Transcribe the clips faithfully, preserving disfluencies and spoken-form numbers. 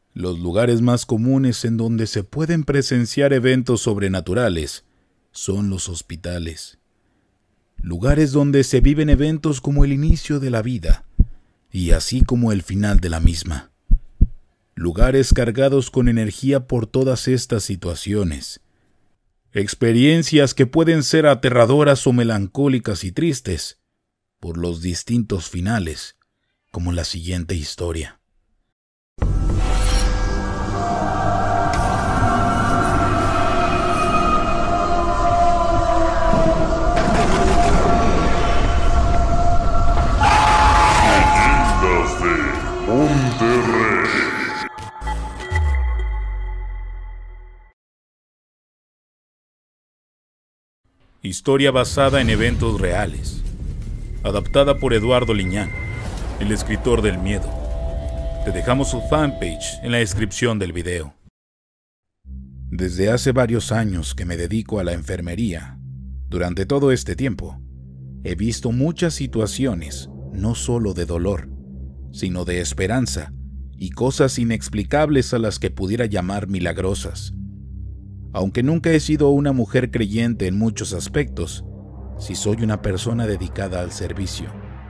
Los lugares más comunes en donde se pueden presenciar eventos sobrenaturales son los hospitales. Lugares donde se viven eventos como el inicio de la vida y así como el final de la misma. Lugares cargados con energía por todas estas situaciones. Experiencias que pueden ser aterradoras o melancólicas y tristes por los distintos finales, como la siguiente historia. Historia basada en eventos reales. Adaptada por Eduardo Liñán, el escritor del miedo. Te dejamos su fanpage en la descripción del video. Desde hace varios años que me dedico a la enfermería, durante todo este tiempo, he visto muchas situaciones, no solo de dolor, sino de esperanza y cosas inexplicables a las que pudiera llamar milagrosas. Aunque nunca he sido una mujer creyente en muchos aspectos, sí soy una persona dedicada al servicio.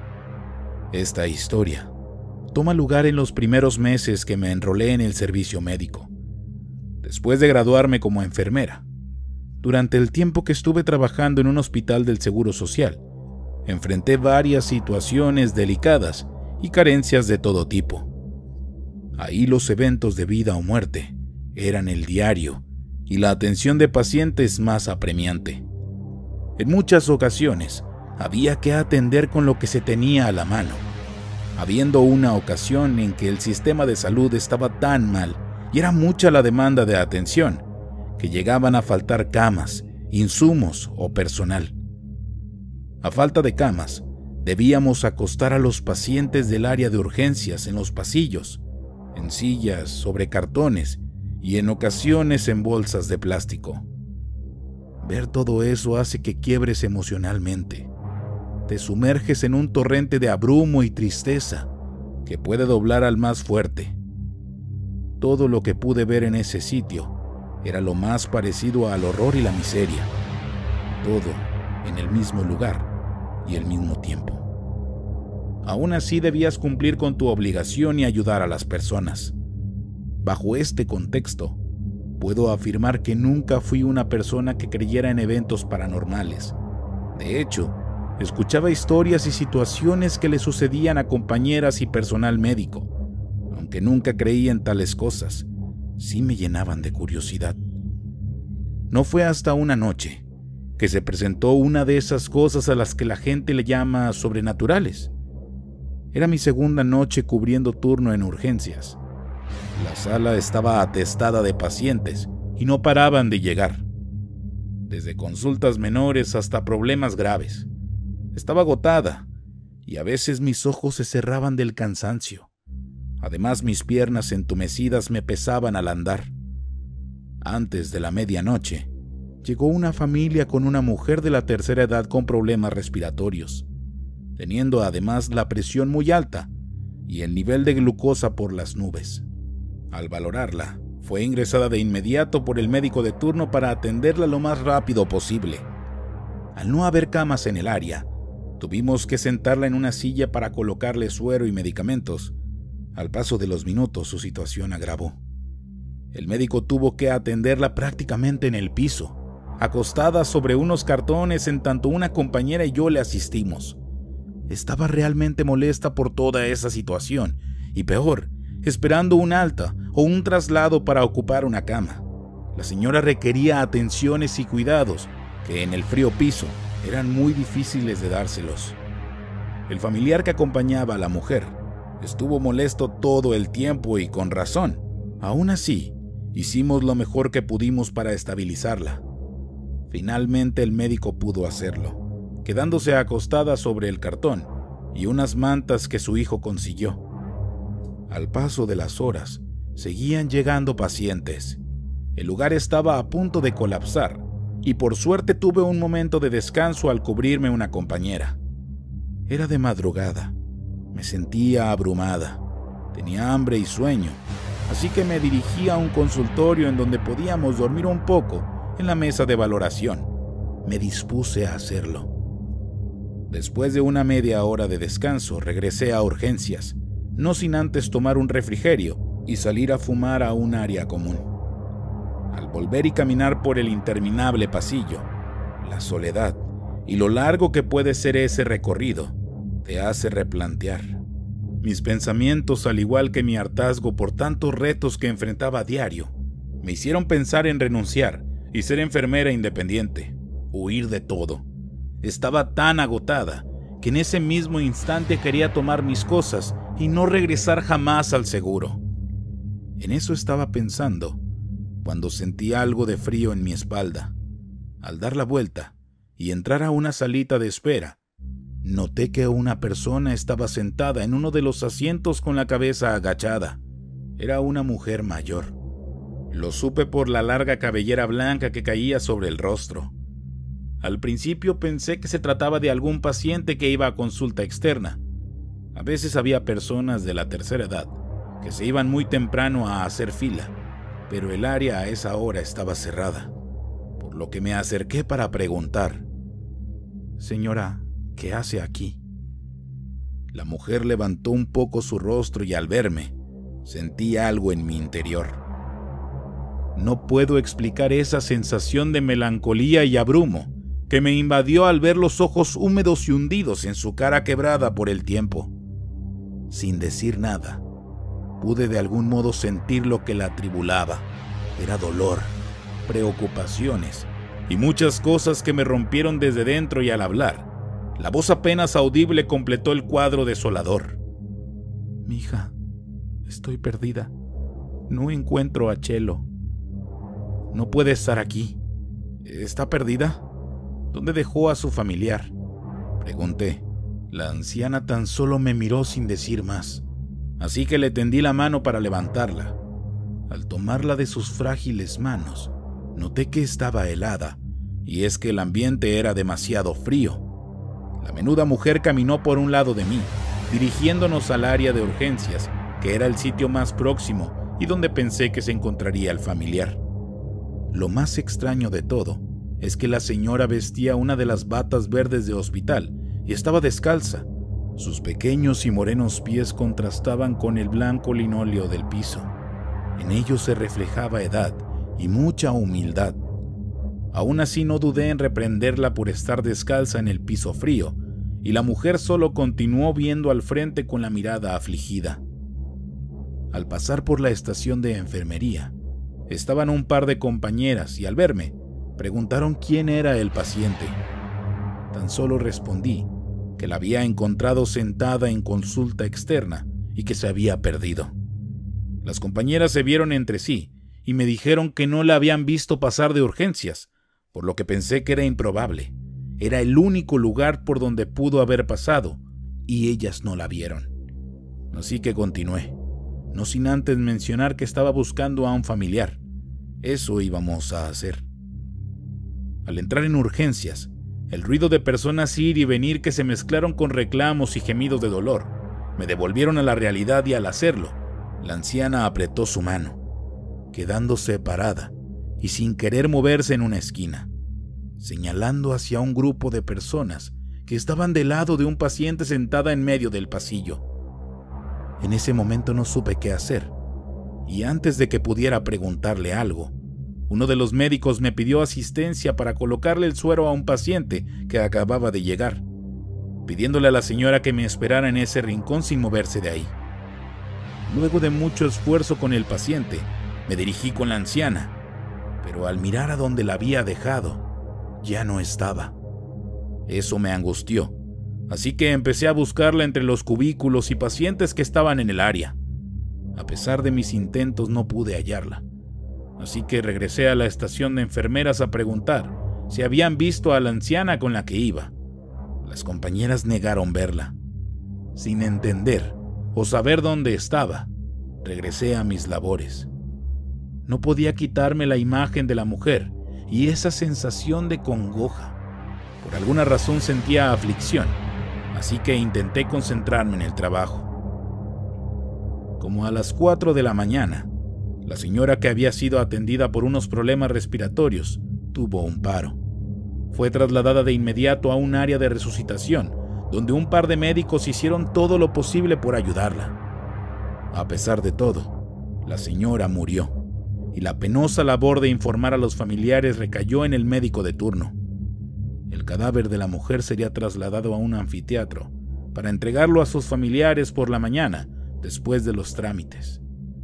Esta historia toma lugar en los primeros meses que me enrolé en el servicio médico, después de graduarme como enfermera. Durante el tiempo que estuve trabajando en un hospital del Seguro Social, enfrenté varias situaciones delicadas y carencias de todo tipo. Ahí los eventos de vida o muerte eran el diario y la atención de pacientes más apremiante. En muchas ocasiones había que atender con lo que se tenía a la mano, habiendo una ocasión en que el sistema de salud estaba tan mal y era mucha la demanda de atención que llegaban a faltar camas, insumos o personal. A falta de camas, debíamos acostar a los pacientes del área de urgencias en los pasillos, en sillas, sobre cartones y en ocasiones en bolsas de plástico. Ver todo eso hace que quiebres emocionalmente. Te sumerges en un torrente de abrumo y tristeza que puede doblar al más fuerte. Todo lo que pude ver en ese sitio era lo más parecido al horror y la miseria. Todo en el mismo lugar y al mismo tiempo. Aún así debías cumplir con tu obligación y ayudar a las personas. Bajo este contexto, puedo afirmar que nunca fui una persona que creyera en eventos paranormales. De hecho, escuchaba historias y situaciones que le sucedían a compañeras y personal médico. Aunque nunca creía en tales cosas, sí me llenaban de curiosidad. No fue hasta una noche que se presentó una de esas cosas a las que la gente le llama sobrenaturales. Era mi segunda noche cubriendo turno en urgencias. La sala estaba atestada de pacientes y no paraban de llegar, desde consultas menores hasta problemas graves. Estaba agotada y a veces mis ojos se cerraban del cansancio. Además, mis piernas entumecidas me pesaban al andar. Antes de la medianoche, llegó una familia con una mujer de la tercera edad con problemas respiratorios, teniendo además la presión muy alta y el nivel de glucosa por las nubes. Al valorarla, fue ingresada de inmediato por el médico de turno para atenderla lo más rápido posible. Al no haber camas en el área, tuvimos que sentarla en una silla para colocarle suero y medicamentos. Al paso de los minutos, su situación agravó. El médico tuvo que atenderla prácticamente en el piso, acostada sobre unos cartones en tanto una compañera y yo le asistimos. Estaba realmente molesta por toda esa situación y peor, esperando un alta o un traslado para ocupar una cama. La señora requería atenciones y cuidados que en el frío piso eran muy difíciles de dárselos. El familiar que acompañaba a la mujer estuvo molesto todo el tiempo y con razón. Aún así, hicimos lo mejor que pudimos para estabilizarla. Finalmente el médico pudo hacerlo, quedándose acostada sobre el cartón y unas mantas que su hijo consiguió. Al paso de las horas, seguían llegando pacientes. El lugar estaba a punto de colapsar y por suerte tuve un momento de descanso al cubrirme una compañera. Era de madrugada. Me sentía abrumada. Tenía hambre y sueño, así que me dirigí a un consultorio en donde podíamos dormir un poco en la mesa de valoración. Me dispuse a hacerlo. Después de una media hora de descanso, regresé a urgencias, no sin antes tomar un refrigerio y salir a fumar a un área común. Al volver y caminar por el interminable pasillo, la soledad y lo largo que puede ser ese recorrido te hace replantear. Mis pensamientos, al igual que mi hartazgo por tantos retos que enfrentaba a diario, me hicieron pensar en renunciar y ser enfermera independiente, huir de todo. Estaba tan agotada que en ese mismo instante quería tomar mis cosas y no regresar jamás al seguro. En eso estaba pensando cuando sentí algo de frío en mi espalda. Al dar la vuelta y entrar a una salita de espera, noté que una persona estaba sentada en uno de los asientos con la cabeza agachada. Era una mujer mayor. Lo supe por la larga cabellera blanca que caía sobre el rostro. Al principio pensé que se trataba de algún paciente que iba a consulta externa. A veces había personas de la tercera edad que se iban muy temprano a hacer fila, pero el área a esa hora estaba cerrada, por lo que me acerqué para preguntar: «Señora, ¿qué hace aquí?». La mujer levantó un poco su rostro y al verme, sentí algo en mi interior. No puedo explicar esa sensación de melancolía y abrumo que me invadió al ver los ojos húmedos y hundidos en su cara quebrada por el tiempo. Sin decir nada, pude de algún modo sentir lo que la atribulaba. Era dolor, preocupaciones y muchas cosas que me rompieron desde dentro, y al hablar, la voz apenas audible completó el cuadro desolador. «Mija, estoy perdida. No encuentro a Chelo. No puede estar aquí. ¿Está perdida? ¿Dónde dejó a su familiar?», pregunté. La anciana tan solo me miró sin decir más, así que le tendí la mano para levantarla. Al tomarla de sus frágiles manos, noté que estaba helada, y es que el ambiente era demasiado frío. La menuda mujer caminó por un lado de mí, dirigiéndonos al área de urgencias, que era el sitio más próximo y donde pensé que se encontraría el familiar. Lo más extraño de todo es que la señora vestía una de las batas verdes de hospital y estaba descalza. Sus pequeños y morenos pies contrastaban con el blanco linóleo del piso. En ellos se reflejaba edad y mucha humildad. Aún así no dudé en reprenderla por estar descalza en el piso frío, y la mujer solo continuó viendo al frente con la mirada afligida. Al pasar por la estación de enfermería, estaban un par de compañeras y al verme, preguntaron quién era el paciente. Tan solo respondí que la había encontrado sentada en consulta externa y que se había perdido. Las compañeras se vieron entre sí y me dijeron que no la habían visto pasar de urgencias, por lo que pensé que era improbable. Era el único lugar por donde pudo haber pasado y ellas no la vieron. Así que continué, no sin antes mencionar que estaba buscando a un familiar. Eso íbamos a hacer. Al entrar en urgencias, el ruido de personas ir y venir que se mezclaron con reclamos y gemidos de dolor me devolvieron a la realidad, y al hacerlo, la anciana apretó su mano, quedándose parada y sin querer moverse en una esquina, señalando hacia un grupo de personas que estaban del lado de un paciente sentada en medio del pasillo. En ese momento no supe qué hacer, y antes de que pudiera preguntarle algo, uno de los médicos me pidió asistencia para colocarle el suero a un paciente que acababa de llegar, pidiéndole a la señora que me esperara en ese rincón sin moverse de ahí. Luego de mucho esfuerzo con el paciente, me dirigí con la anciana, pero al mirar a donde la había dejado, ya no estaba. Eso me angustió, así que empecé a buscarla entre los cubículos y pacientes que estaban en el área. A pesar de mis intentos no pude hallarla, así que regresé a la estación de enfermeras a preguntar si habían visto a la anciana con la que iba. Las compañeras negaron verla. Sin entender o saber dónde estaba, regresé a mis labores. No podía quitarme la imagen de la mujer y esa sensación de congoja. Por alguna razón sentía aflicción, así que intenté concentrarme en el trabajo. Como a las cuatro de la mañana, La señora, que había sido atendida por unos problemas respiratorios, tuvo un paro. Fue trasladada de inmediato a un área de resucitación, donde un par de médicos hicieron todo lo posible por ayudarla. A pesar de todo, la señora murió, y la penosa labor de informar a los familiares recayó en el médico de turno. El cadáver de la mujer sería trasladado a un anfiteatro para entregarlo a sus familiares por la mañana, después de los trámites.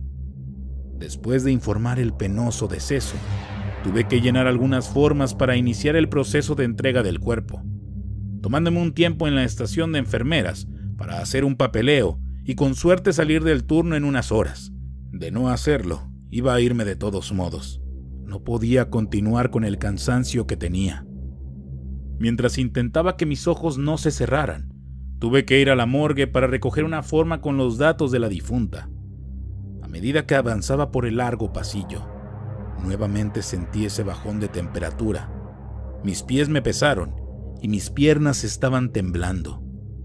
Después de informar el penoso deceso, tuve que llenar algunas formas para iniciar el proceso de entrega del cuerpo, tomándome un tiempo en la estación de enfermeras para hacer un papeleo y con suerte salir del turno en unas horas. De no hacerlo, iba a irme de todos modos. No podía continuar con el cansancio que tenía. Mientras intentaba que mis ojos no se cerraran, tuve que ir a la morgue para recoger una forma con los datos de la difunta. A medida que avanzaba por el largo pasillo, nuevamente sentí ese bajón de temperatura. Mis pies me pesaron y mis piernas estaban temblando.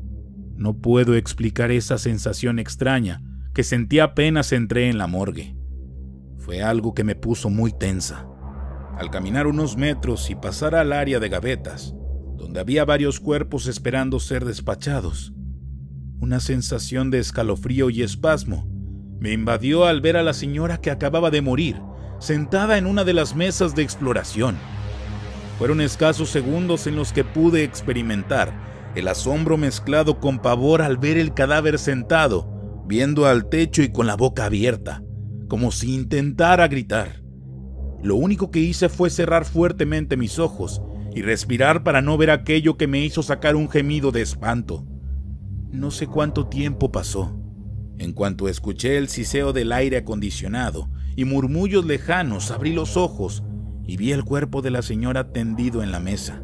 No puedo explicar esa sensación extraña que sentí apenas entré en la morgue. Fue algo que me puso muy tensa. Al caminar unos metros y pasar al área de gavetas, donde había varios cuerpos esperando ser despachados, una sensación de escalofrío y espasmo me invadió al ver a la señora que acababa de morir, sentada en una de las mesas de exploración. Fueron escasos segundos en los que pude experimentar el asombro mezclado con pavor al ver el cadáver sentado, viendo al techo y con la boca abierta, como si intentara gritar. Lo único que hice fue cerrar fuertemente mis ojos y respirar para no ver aquello que me hizo sacar un gemido de espanto. No sé cuánto tiempo pasó. En cuanto escuché el siseo del aire acondicionado y murmullos lejanos, abrí los ojos y vi el cuerpo de la señora tendido en la mesa.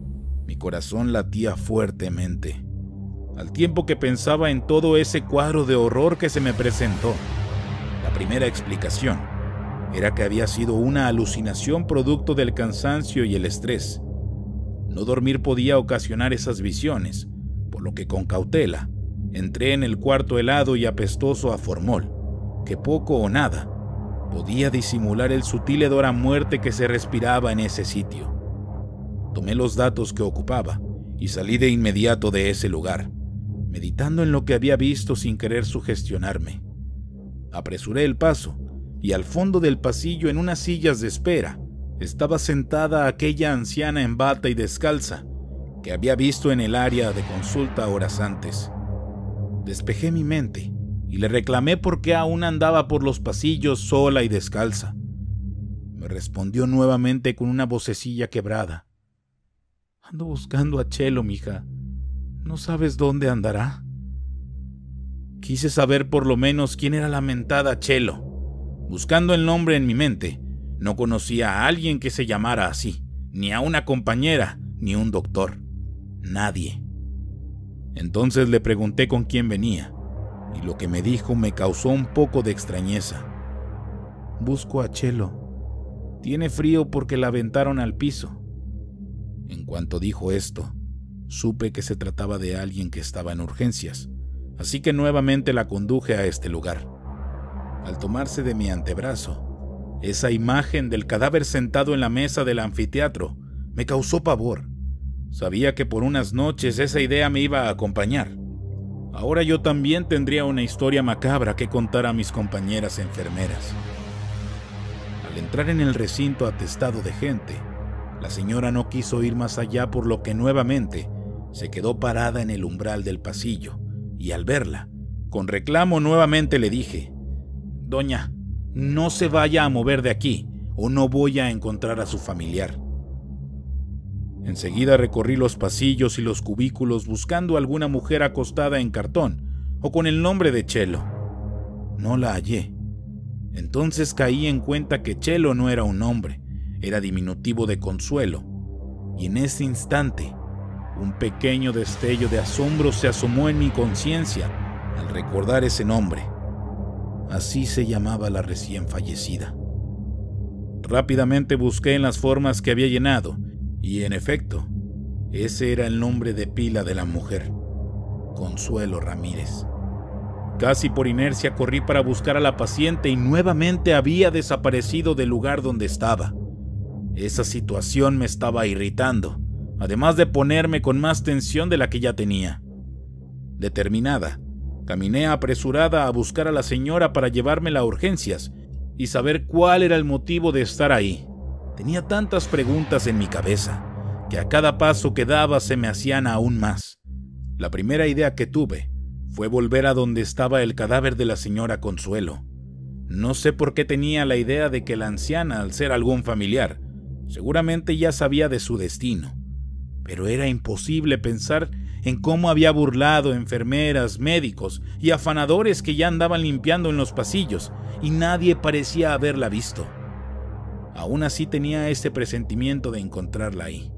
Mi corazón latía fuertemente, al tiempo que pensaba en todo ese cuadro de horror que se me presentó. La primera explicación era que había sido una alucinación producto del cansancio y el estrés. No dormir podía ocasionar esas visiones, por lo que con cautela entré en el cuarto helado y apestoso a formol, que poco o nada podía disimular el sutil hedor a muerte que se respiraba en ese sitio. Tomé los datos que ocupaba y salí de inmediato de ese lugar, meditando en lo que había visto sin querer sugestionarme. Apresuré el paso y al fondo del pasillo, en unas sillas de espera, estaba sentada aquella anciana en bata y descalza que había visto en el área de consulta horas antes. Despejé mi mente y le reclamé por qué aún andaba por los pasillos sola y descalza. Me respondió nuevamente con una vocecilla quebrada. «Ando buscando a Chelo, mija. ¿No sabes dónde andará?» Quise saber por lo menos quién era la mentada Chelo. Buscando el nombre en mi mente, no conocía a alguien que se llamara así, ni a una compañera, ni un doctor. Nadie. Entonces le pregunté con quién venía, y lo que me dijo me causó un poco de extrañeza. «Busco a Chelo. Tiene frío porque la aventaron al piso». En cuanto dijo esto, supe que se trataba de alguien que estaba en urgencias, así que nuevamente la conduje a este lugar. Al tomarse de mi antebrazo, esa imagen del cadáver sentado en la mesa del anfiteatro me causó pavor. Sabía que por unas noches esa idea me iba a acompañar. Ahora yo también tendría una historia macabra que contar a mis compañeras enfermeras. Al entrar en el recinto atestado de gente, la señora no quiso ir más allá, por lo que nuevamente se quedó parada en el umbral del pasillo, y al verla, con reclamo nuevamente le dije: «Doña, no se vaya a mover de aquí, o no voy a encontrar a su familiar». Enseguida recorrí los pasillos y los cubículos buscando a alguna mujer acostada en cartón o con el nombre de Chelo. No la hallé. Entonces caí en cuenta que Chelo no era un nombre, era diminutivo de Consuelo, y en ese instante un pequeño destello de asombro se asomó en mi conciencia al recordar ese nombre. Así se llamaba la recién fallecida. Rápidamente busqué en las formas que había llenado, y en efecto, ese era el nombre de pila de la mujer: Consuelo Ramírez. Casi por inercia corrí para buscar a la paciente y nuevamente había desaparecido del lugar donde estaba. Esa situación me estaba irritando, además de ponerme con más tensión de la que ya tenía. Determinada, caminé apresurada a buscar a la señora para llevármela a urgencias y saber cuál era el motivo de estar ahí. Tenía tantas preguntas en mi cabeza que a cada paso que daba se me hacían aún más. La primera idea que tuve fue volver a donde estaba el cadáver de la señora Consuelo. No sé por qué tenía la idea de que la anciana, al ser algún familiar, seguramente ya sabía de su destino, pero era imposible pensar en cómo había burlado enfermeras, médicos y afanadores que ya andaban limpiando en los pasillos y nadie parecía haberla visto. Aún así tenía ese presentimiento de encontrarla ahí.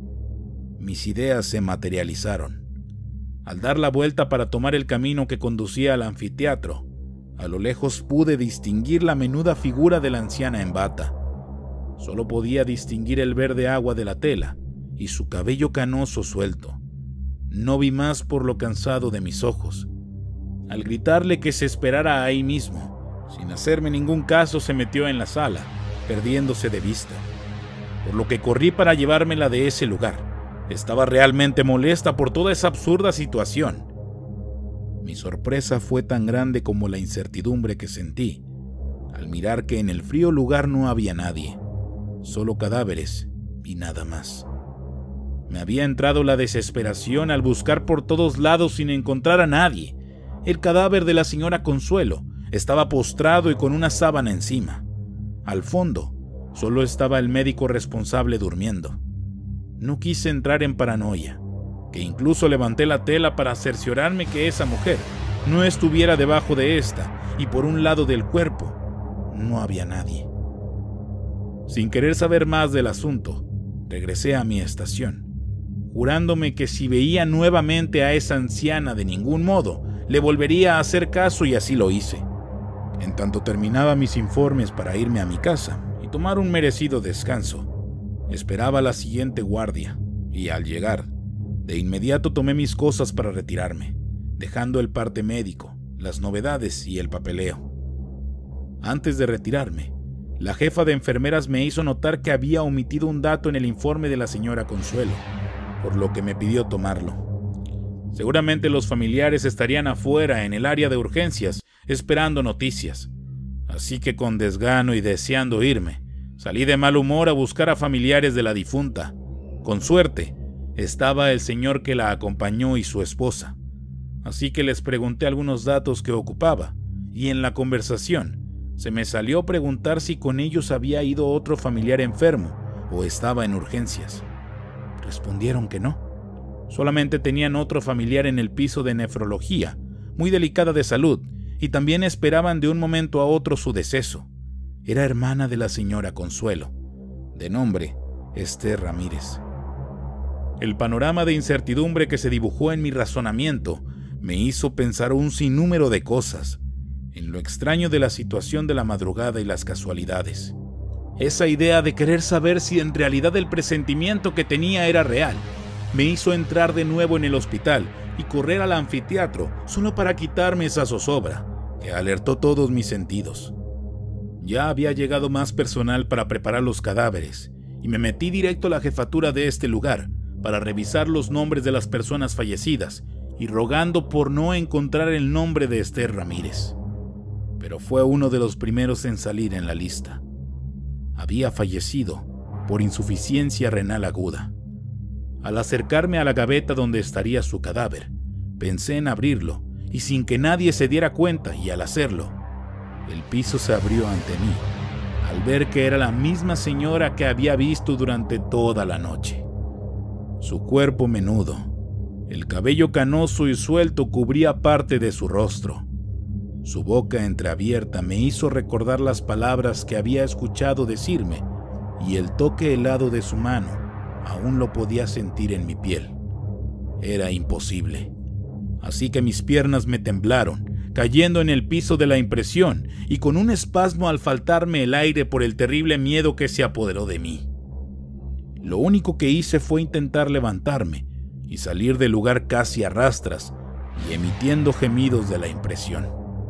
Mis ideas se materializaron. Al dar la vuelta para tomar el camino que conducía al anfiteatro, a lo lejos pude distinguir la menuda figura de la anciana en bata. Solo podía distinguir el verde agua de la tela y su cabello canoso suelto. No vi más por lo cansado de mis ojos. Al gritarle que se esperara ahí mismo, sin hacerme ningún caso se metió en la sala, perdiéndose de vista, por lo que corrí para llevármela de ese lugar. Estaba realmente molesta por toda esa absurda situación. Mi sorpresa fue tan grande como la incertidumbre que sentí al mirar que en el frío lugar no había nadie, solo cadáveres y nada más. Me había entrado la desesperación al buscar por todos lados sin encontrar a nadie. El cadáver de la señora Consuelo estaba postrado y con una sábana encima. Al fondo, solo estaba el médico responsable durmiendo. No quise entrar en paranoia, que incluso levanté la tela para cerciorarme que esa mujer no estuviera debajo de esta y por un lado del cuerpo no había nadie. Sin querer saber más del asunto, regresé a mi estación, jurándome que si veía nuevamente a esa anciana de ningún modo, le volvería a hacer caso y así lo hice. En tanto terminaba mis informes para irme a mi casa y tomar un merecido descanso, esperaba la siguiente guardia y al llegar, de inmediato tomé mis cosas para retirarme, dejando el parte médico, las novedades y el papeleo. Antes de retirarme, la jefa de enfermeras me hizo notar que había omitido un dato en el informe de la señora Consuelo, por lo que me pidió tomarlo. Seguramente los familiares estarían afuera en el área de urgencias esperando noticias, así que con desgano y deseando irme, salí de mal humor a buscar a familiares de la difunta. Con suerte, estaba el señor que la acompañó y su esposa, así que les pregunté algunos datos que ocupaba, y en la conversación se me salió preguntar si con ellos había ido otro familiar enfermo o estaba en urgencias. Respondieron que no, solamente tenían otro familiar en el piso de nefrología, muy delicada de salud, y también esperaban de un momento a otro su deceso. Era hermana de la señora Consuelo, de nombre Esther Ramírez. El panorama de incertidumbre que se dibujó en mi razonamiento me hizo pensar un sinnúmero de cosas, en lo extraño de la situación de la madrugada y las casualidades. Esa idea de querer saber si en realidad el presentimiento que tenía era real, me hizo entrar de nuevo en el hospital y correr al anfiteatro solo para quitarme esa zozobra que alertó todos mis sentidos. Ya había llegado más personal para preparar los cadáveres y me metí directo a la jefatura de este lugar para revisar los nombres de las personas fallecidas y rogando por no encontrar el nombre de Esther Ramírez. Pero fue uno de los primeros en salir en la lista. Había fallecido por insuficiencia renal aguda. Al acercarme a la gaveta donde estaría su cadáver, pensé en abrirlo y sin que nadie se diera cuenta, y al hacerlo, el piso se abrió ante mí, al ver que era la misma señora que había visto durante toda la noche. Su cuerpo menudo, el cabello canoso y suelto cubría parte de su rostro. Su boca entreabierta me hizo recordar las palabras que había escuchado decirme, y el toque helado de su mano aún lo podía sentir en mi piel. Era imposible. Así que mis piernas me temblaron, cayendo en el piso de la impresión y con un espasmo al faltarme el aire por el terrible miedo que se apoderó de mí. Lo único que hice fue intentar levantarme y salir del lugar casi a rastras, y emitiendo gemidos de la impresión.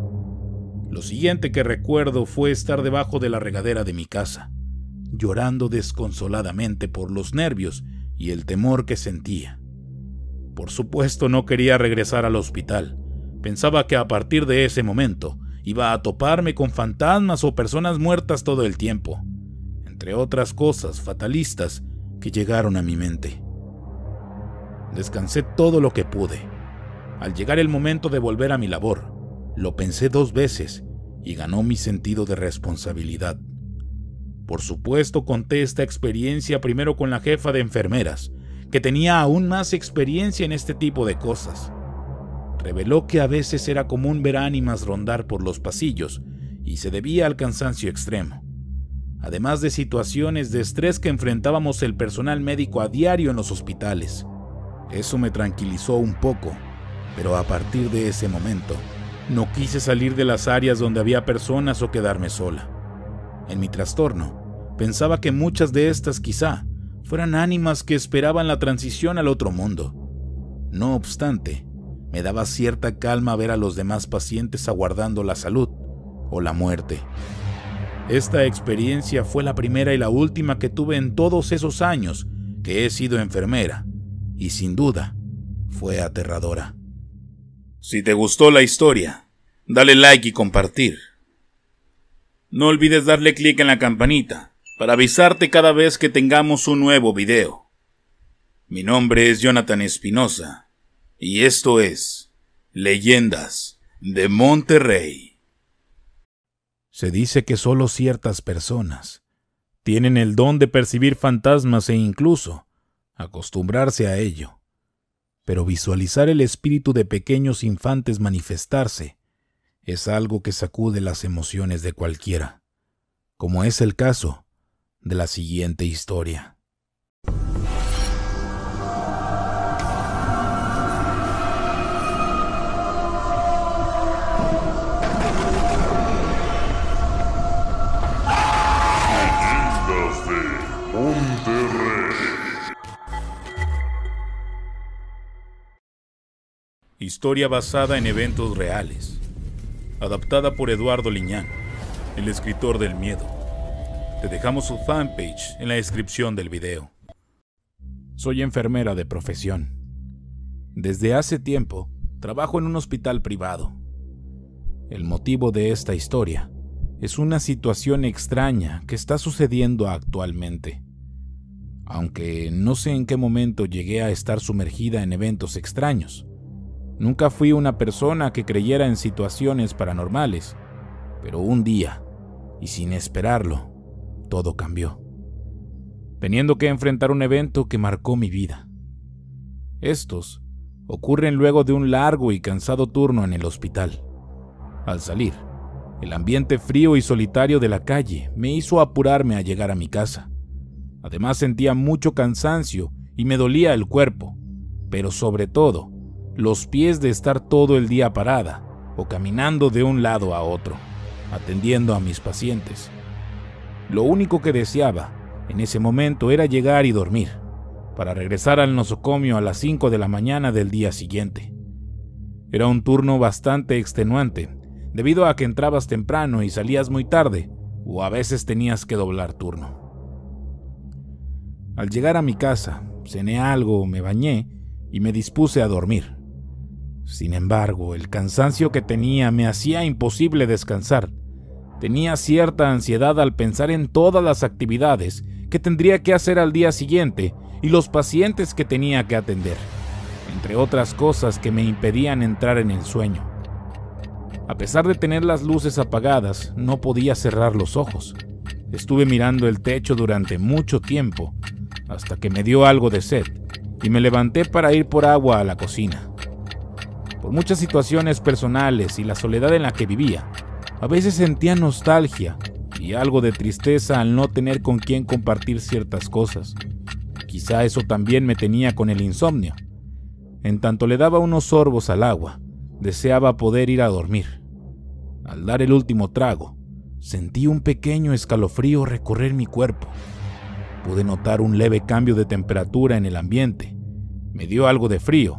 Lo siguiente que recuerdo fue estar debajo de la regadera de mi casa, llorando desconsoladamente por los nervios y el temor que sentía. Por supuesto, no quería regresar al hospital. Pensaba que a partir de ese momento iba a toparme con fantasmas o personas muertas todo el tiempo, entre otras cosas fatalistas que llegaron a mi mente. Descansé todo lo que pude. Al llegar el momento de volver a mi labor, lo pensé dos veces y ganó mi sentido de responsabilidad. Por supuesto, conté esta experiencia primero con la jefa de enfermeras, que tenía aún más experiencia en este tipo de cosas. Reveló que a veces era común ver ánimas rondar por los pasillos y se debía al cansancio extremo, además de situaciones de estrés que enfrentábamos el personal médico a diario en los hospitales. Eso me tranquilizó un poco, pero a partir de ese momento no quise salir de las áreas donde había personas o quedarme sola. En mi trastorno, pensaba que muchas de estas quizá fueran ánimas que esperaban la transición al otro mundo. No obstante, me daba cierta calma ver a los demás pacientes aguardando la salud o la muerte. Esta experiencia fue la primera y la última que tuve en todos esos años que he sido enfermera, y sin duda fue aterradora. Si te gustó la historia, dale like y compartir. No olvides darle clic en la campanita para avisarte cada vez que tengamos un nuevo video. Mi nombre es Jonathan Espinosa y esto es Leyendas de Monterrey. Se dice que solo ciertas personas tienen el don de percibir fantasmas e incluso acostumbrarse a ello. Pero visualizar el espíritu de pequeños infantes manifestarse es algo que sacude las emociones de cualquiera, como es el caso de la siguiente historia. Leyendas de Monterrey. Historia basada en eventos reales. Adaptada por Eduardo Liñán, el escritor del miedo. Te dejamos su fanpage en la descripción del video. Soy enfermera de profesión. Desde hace tiempo trabajo en un hospital privado. El motivo de esta historia es una situación extraña que está sucediendo actualmente. Aunque no sé en qué momento llegué a estar sumergida en eventos extraños. Nunca fui una persona que creyera en situaciones paranormales, pero un día, y sin esperarlo, todo cambió, teniendo que enfrentar un evento que marcó mi vida. Estos ocurren luego de un largo y cansado turno en el hospital. Al salir, el ambiente frío y solitario de la calle me hizo apurarme a llegar a mi casa. Además sentía mucho cansancio y me dolía el cuerpo, pero sobre todo, los pies de estar todo el día parada o caminando de un lado a otro, atendiendo a mis pacientes. Lo único que deseaba en ese momento era llegar y dormir, para regresar al nosocomio a las cinco de la mañana del día siguiente. Era un turno bastante extenuante, debido a que entrabas temprano y salías muy tarde, o a veces tenías que doblar turno. Al llegar a mi casa, cené algo, me bañé y me dispuse a dormir. Sin embargo, el cansancio que tenía me hacía imposible descansar. Tenía cierta ansiedad al pensar en todas las actividades que tendría que hacer al día siguiente y los pacientes que tenía que atender, entre otras cosas que me impedían entrar en el sueño. A pesar de tener las luces apagadas, no podía cerrar los ojos. Estuve mirando el techo durante mucho tiempo, hasta que me dio algo de sed y me levanté para ir por agua a la cocina. Por muchas situaciones personales y la soledad en la que vivía, a veces sentía nostalgia y algo de tristeza al no tener con quién compartir ciertas cosas. Quizá eso también me tenía con el insomnio. En tanto le daba unos sorbos al agua, deseaba poder ir a dormir. Al dar el último trago, sentí un pequeño escalofrío recorrer mi cuerpo. Pude notar un leve cambio de temperatura en el ambiente. Me dio algo de frío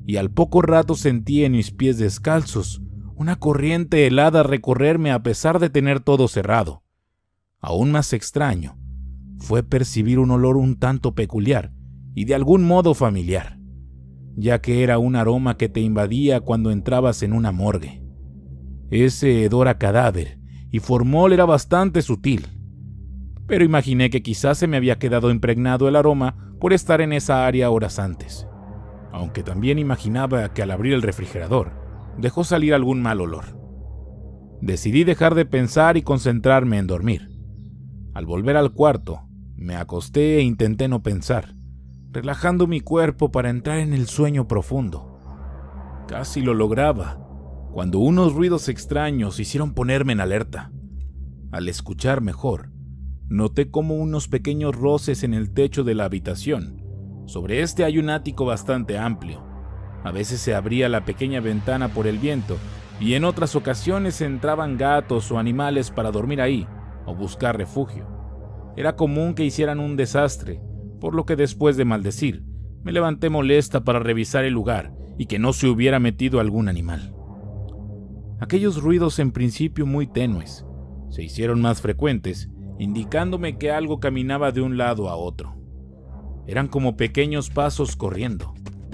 y al poco rato sentí en mis pies descalzos una corriente helada recorrerme a pesar de tener todo cerrado. Aún más extraño fue percibir un olor un tanto peculiar y de algún modo familiar, ya que era un aroma que te invadía cuando entrabas en una morgue. Ese hedor a cadáver y formol era bastante sutil, pero imaginé que quizás se me había quedado impregnado el aroma por estar en esa área horas antes, aunque también imaginaba que al abrir el refrigerador dejó salir algún mal olor. Decidí dejar de pensar y concentrarme en dormir. Al volver al cuarto, me acosté e intenté no pensar, relajando mi cuerpo para entrar en el sueño profundo. Casi lo lograba, cuando unos ruidos extraños hicieron ponerme en alerta. Al escuchar mejor, noté como unos pequeños roces en el techo de la habitación. Sobre este hay un ático bastante amplio. A veces se abría la pequeña ventana por el viento y en otras ocasiones entraban gatos o animales para dormir ahí o buscar refugio. Era común que hicieran un desastre, por lo que después de maldecir, me levanté molesta para revisar el lugar y que no se hubiera metido algún animal. Aquellos ruidos, en principio muy tenues, se hicieron más frecuentes, indicándome que algo caminaba de un lado a otro. Eran como pequeños pasos corriendo.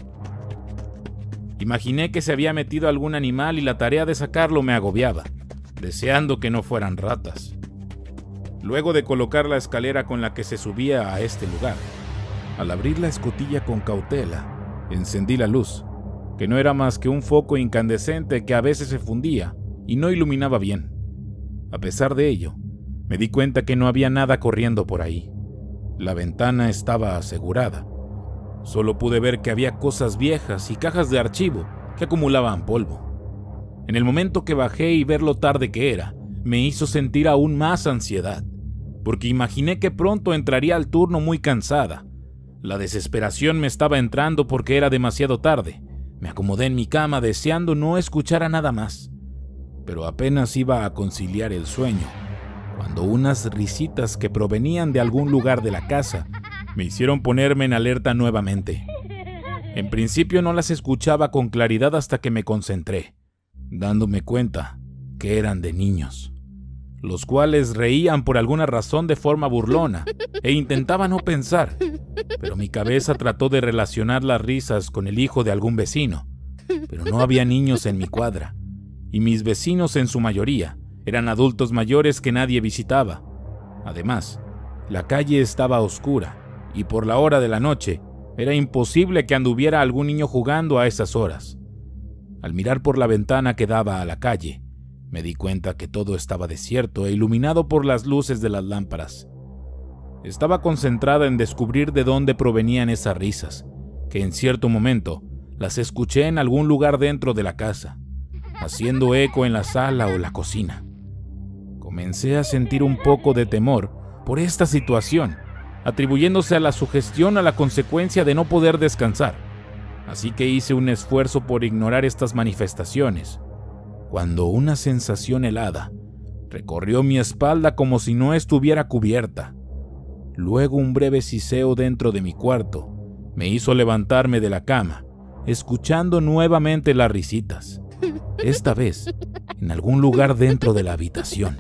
Imaginé que se había metido algún animal y la tarea de sacarlo me agobiaba, deseando que no fueran ratas. Luego de colocar la escalera con la que se subía a este lugar, al abrir la escotilla con cautela, encendí la luz, que no era más que un foco incandescente que a veces se fundía y no iluminaba bien. A pesar de ello, me di cuenta que no había nada corriendo por ahí. La ventana estaba asegurada. Solo pude ver que había cosas viejas y cajas de archivo que acumulaban polvo. En el momento que bajé y ver lo tarde que era, me hizo sentir aún más ansiedad, porque imaginé que pronto entraría al turno muy cansada. La desesperación me estaba entrando porque era demasiado tarde. Me acomodé en mi cama deseando no escuchar a nada más, pero apenas iba a conciliar el sueño, cuando unas risitas que provenían de algún lugar de la casa me hicieron ponerme en alerta nuevamente. En principio no las escuchaba con claridad hasta que me concentré, dándome cuenta que eran de niños, los cuales reían por alguna razón de forma burlona e intentaba no pensar, pero mi cabeza trató de relacionar las risas con el hijo de algún vecino, pero no había niños en mi cuadra, y mis vecinos en su mayoría eran adultos mayores que nadie visitaba. Además, la calle estaba oscura, y por la hora de la noche era imposible que anduviera algún niño jugando a esas horas. Al mirar por la ventana que daba a la calle, me di cuenta que todo estaba desierto e iluminado por las luces de las lámparas. Estaba concentrada en descubrir de dónde provenían esas risas, que en cierto momento las escuché en algún lugar dentro de la casa, haciendo eco en la sala o la cocina. Comencé a sentir un poco de temor por esta situación, atribuyéndose a la sugestión a la consecuencia de no poder descansar. Así que hice un esfuerzo por ignorar estas manifestaciones, cuando una sensación helada recorrió mi espalda como si no estuviera cubierta. Luego un breve siseo dentro de mi cuarto me hizo levantarme de la cama, escuchando nuevamente las risitas, esta vez en algún lugar dentro de la habitación.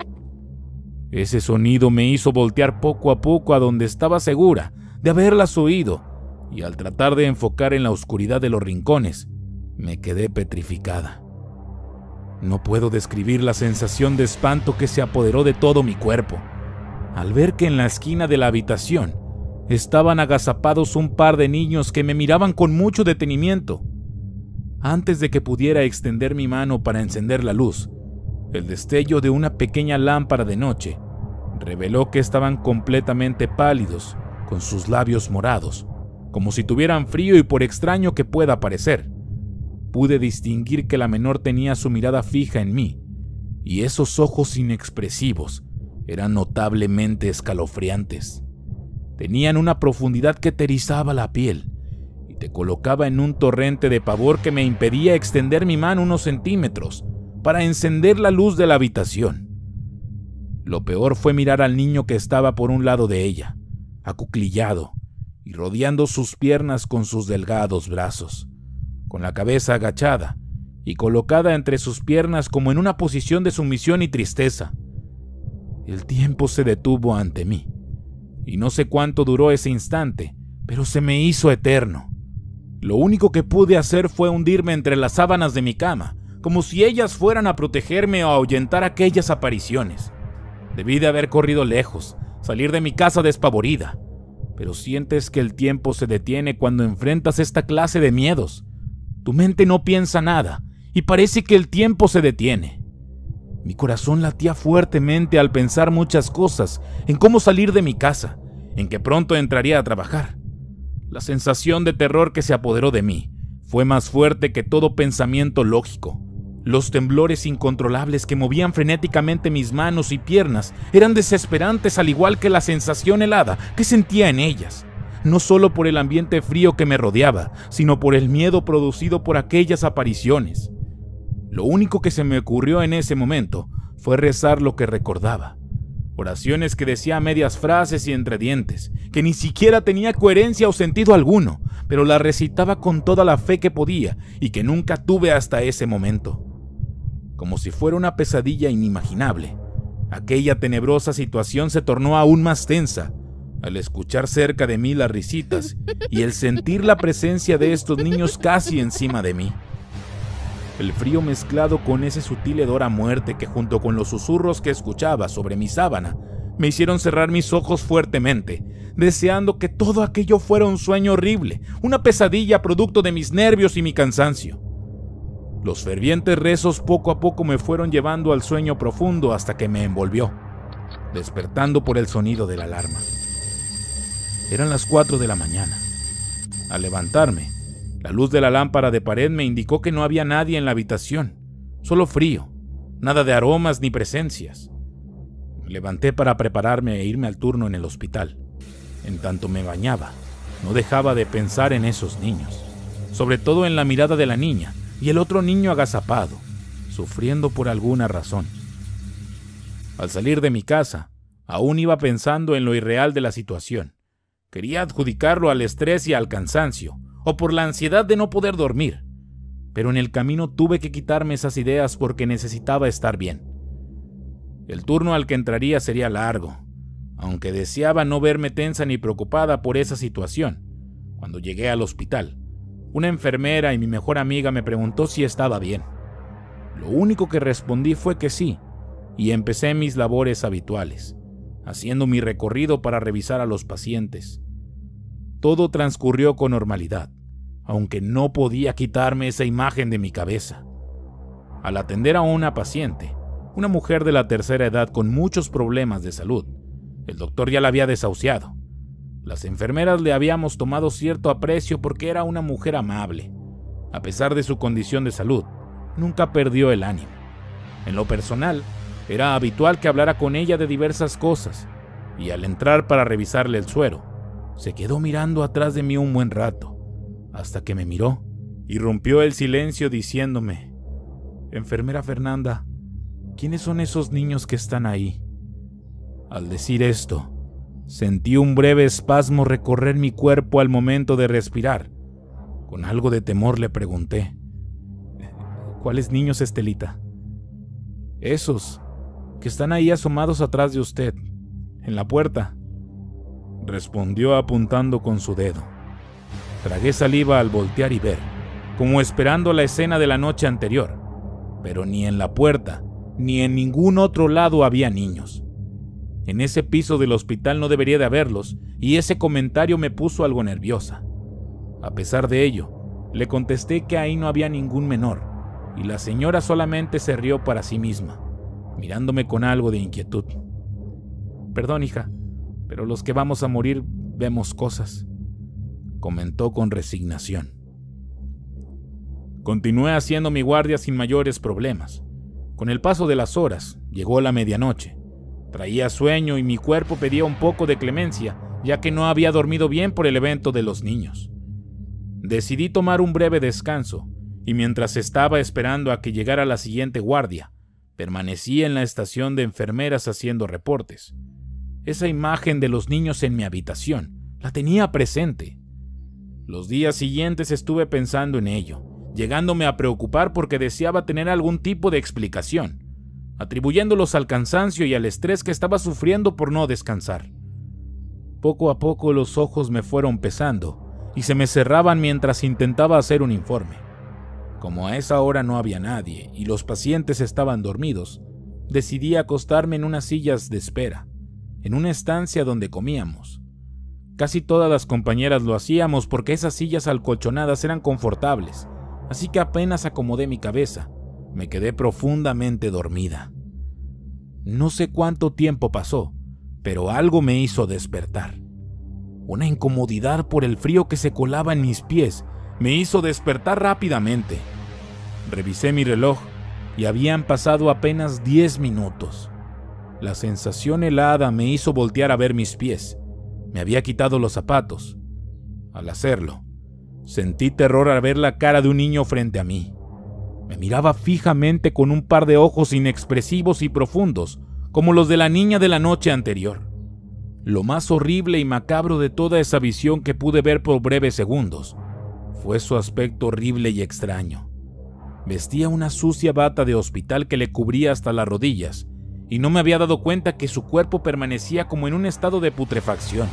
Ese sonido me hizo voltear poco a poco a donde estaba segura de haberlas oído, y al tratar de enfocar en la oscuridad de los rincones, me quedé petrificada. No puedo describir la sensación de espanto que se apoderó de todo mi cuerpo, al ver que en la esquina de la habitación estaban agazapados un par de niños que me miraban con mucho detenimiento. Antes de que pudiera extender mi mano para encender la luz, el destello de una pequeña lámpara de noche reveló que estaban completamente pálidos, con sus labios morados, como si tuvieran frío, y por extraño que pueda parecer, pude distinguir que la menor tenía su mirada fija en mí, y esos ojos inexpresivos eran notablemente escalofriantes. Tenían una profundidad que te erizaba la piel y te colocaba en un torrente de pavor que me impedía extender mi mano unos centímetros para encender la luz de la habitación. Lo peor fue mirar al niño que estaba por un lado de ella, acuclillado y rodeando sus piernas con sus delgados brazos, con la cabeza agachada y colocada entre sus piernas como en una posición de sumisión y tristeza. El tiempo se detuvo ante mí, y no sé cuánto duró ese instante, pero se me hizo eterno. Lo único que pude hacer fue hundirme entre las sábanas de mi cama, como si ellas fueran a protegerme o a ahuyentar aquellas apariciones. Debí de haber corrido lejos, salir de mi casa despavorida, pero sientes que el tiempo se detiene cuando enfrentas esta clase de miedos. Tu mente no piensa nada, y parece que el tiempo se detiene. Mi corazón latía fuertemente al pensar muchas cosas, en cómo salir de mi casa, en que pronto entraría a trabajar. La sensación de terror que se apoderó de mí fue más fuerte que todo pensamiento lógico. Los temblores incontrolables que movían frenéticamente mis manos y piernas eran desesperantes, al igual que la sensación helada que sentía en ellas, no solo por el ambiente frío que me rodeaba, sino por el miedo producido por aquellas apariciones. Lo único que se me ocurrió en ese momento fue rezar lo que recordaba. Oraciones que decía a medias frases y entre dientes, que ni siquiera tenía coherencia o sentido alguno, pero las recitaba con toda la fe que podía y que nunca tuve hasta ese momento. Como si fuera una pesadilla inimaginable, aquella tenebrosa situación se tornó aún más tensa al escuchar cerca de mí las risitas y el sentir la presencia de estos niños casi encima de mí. El frío mezclado con ese sutil hedor a muerte que, junto con los susurros que escuchaba sobre mi sábana, me hicieron cerrar mis ojos fuertemente, deseando que todo aquello fuera un sueño horrible, una pesadilla producto de mis nervios y mi cansancio. Los fervientes rezos poco a poco me fueron llevando al sueño profundo hasta que me envolvió, despertando por el sonido de la alarma. Eran las cuatro de la mañana. Al levantarme, la luz de la lámpara de pared me indicó que no había nadie en la habitación, solo frío, nada de aromas ni presencias. Me levanté para prepararme e irme al turno en el hospital. En tanto me bañaba, no dejaba de pensar en esos niños, sobre todo en la mirada de la niña y el otro niño agazapado, sufriendo por alguna razón. Al salir de mi casa, aún iba pensando en lo irreal de la situación. Quería adjudicarlo al estrés y al cansancio, o por la ansiedad de no poder dormir, pero en el camino tuve que quitarme esas ideas porque necesitaba estar bien. El turno al que entraría sería largo, aunque deseaba no verme tensa ni preocupada por esa situación. Cuando llegué al hospital, una enfermera y mi mejor amiga me preguntó si estaba bien. Lo único que respondí fue que sí, y empecé mis labores habituales, haciendo mi recorrido para revisar a los pacientes. Todo transcurrió con normalidad, aunque no podía quitarme esa imagen de mi cabeza. Al atender a una paciente, una mujer de la tercera edad con muchos problemas de salud, el doctor ya la había desahuciado. Las enfermeras le habíamos tomado cierto aprecio porque era una mujer amable. A pesar de su condición de salud, nunca perdió el ánimo. En lo personal, era habitual que hablara con ella de diversas cosas, y al entrar para revisarle el suero, se quedó mirando atrás de mí un buen rato, hasta que me miró y rompió el silencio diciéndome: «Enfermera Fernanda, ¿quiénes son esos niños que están ahí?». Al decir esto, sentí un breve espasmo recorrer mi cuerpo al momento de respirar. Con algo de temor le pregunté: «¿Cuáles niños, Estelita?». «Esos, que están ahí asomados atrás de usted, en la puerta», respondió apuntando con su dedo. Tragué saliva al voltear y ver, como esperando la escena de la noche anterior, pero ni en la puerta, ni en ningún otro lado había niños. En ese piso del hospital no debería de haberlos, y ese comentario me puso algo nerviosa. A pesar de ello, le contesté que ahí no había ningún menor, y la señora solamente se rió para sí misma, mirándome con algo de inquietud. «Perdón, hija, pero los que vamos a morir vemos cosas», comentó con resignación. Continué haciendo mi guardia sin mayores problemas. Con el paso de las horas, llegó la medianoche. Traía sueño y mi cuerpo pedía un poco de clemencia, ya que no había dormido bien por el evento de los niños. Decidí tomar un breve descanso, y mientras estaba esperando a que llegara la siguiente guardia, permanecí en la estación de enfermeras haciendo reportes. Esa imagen de los niños en mi habitación la tenía presente. Los días siguientes estuve pensando en ello, llegándome a preocupar porque deseaba tener algún tipo de explicación, atribuyéndolos al cansancio y al estrés que estaba sufriendo por no descansar. Poco a poco los ojos me fueron pesando y se me cerraban mientras intentaba hacer un informe. Como a esa hora no había nadie y los pacientes estaban dormidos, decidí acostarme en unas sillas de espera, en una estancia donde comíamos. Casi todas las compañeras lo hacíamos porque esas sillas acolchonadas eran confortables, así que apenas acomodé mi cabeza, me quedé profundamente dormida. No sé cuánto tiempo pasó, pero algo me hizo despertar. Una incomodidad por el frío que se colaba en mis pies me hizo despertar rápidamente. Revisé mi reloj y habían pasado apenas diez minutos. La sensación helada me hizo voltear a ver mis pies. Me había quitado los zapatos. Al hacerlo, sentí terror al ver la cara de un niño frente a mí. Me miraba fijamente con un par de ojos inexpresivos y profundos, como los de la niña de la noche anterior. Lo más horrible y macabro de toda esa visión que pude ver por breves segundos fue su aspecto horrible y extraño. Vestía una sucia bata de hospital que le cubría hasta las rodillas, y no me había dado cuenta que su cuerpo permanecía como en un estado de putrefacción.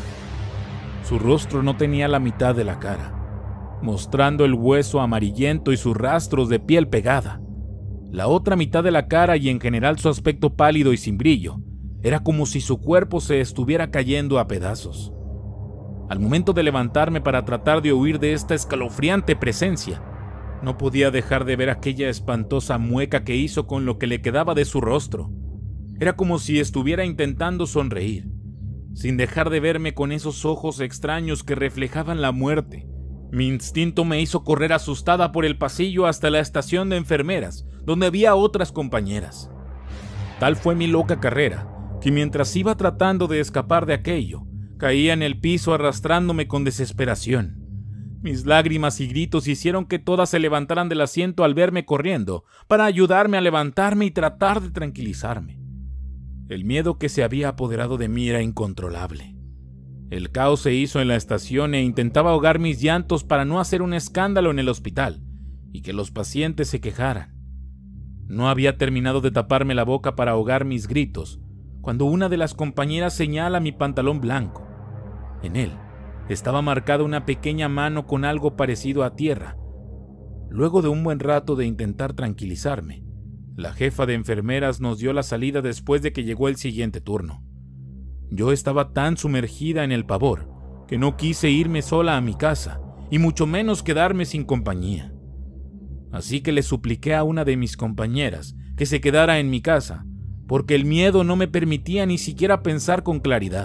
Su rostro no tenía la mitad de la cara, mostrando el hueso amarillento y sus rastros de piel pegada. La otra mitad de la cara y en general su aspecto pálido y sin brillo, era como si su cuerpo se estuviera cayendo a pedazos. Al momento de levantarme para tratar de huir de esta escalofriante presencia, no podía dejar de ver aquella espantosa mueca que hizo con lo que le quedaba de su rostro. Era como si estuviera intentando sonreír, sin dejar de verme con esos ojos extraños que reflejaban la muerte. Mi instinto me hizo correr asustada por el pasillo hasta la estación de enfermeras, donde había otras compañeras. Tal fue mi loca carrera, que mientras iba tratando de escapar de aquello, caía en el piso arrastrándome con desesperación. Mis lágrimas y gritos hicieron que todas se levantaran del asiento al verme corriendo, para ayudarme a levantarme y tratar de tranquilizarme. El miedo que se había apoderado de mí era incontrolable. El caos se hizo en la estación e intentaba ahogar mis llantos para no hacer un escándalo en el hospital y que los pacientes se quejaran. No había terminado de taparme la boca para ahogar mis gritos, cuando una de las compañeras señala mi pantalón blanco. En él estaba marcada una pequeña mano con algo parecido a tierra. Luego de un buen rato de intentar tranquilizarme, la jefa de enfermeras nos dio la salida después de que llegó el siguiente turno. Yo estaba tan sumergida en el pavor que no quise irme sola a mi casa, y mucho menos quedarme sin compañía. Así que le supliqué a una de mis compañeras que se quedara en mi casa, porque el miedo no me permitía ni siquiera pensar con claridad.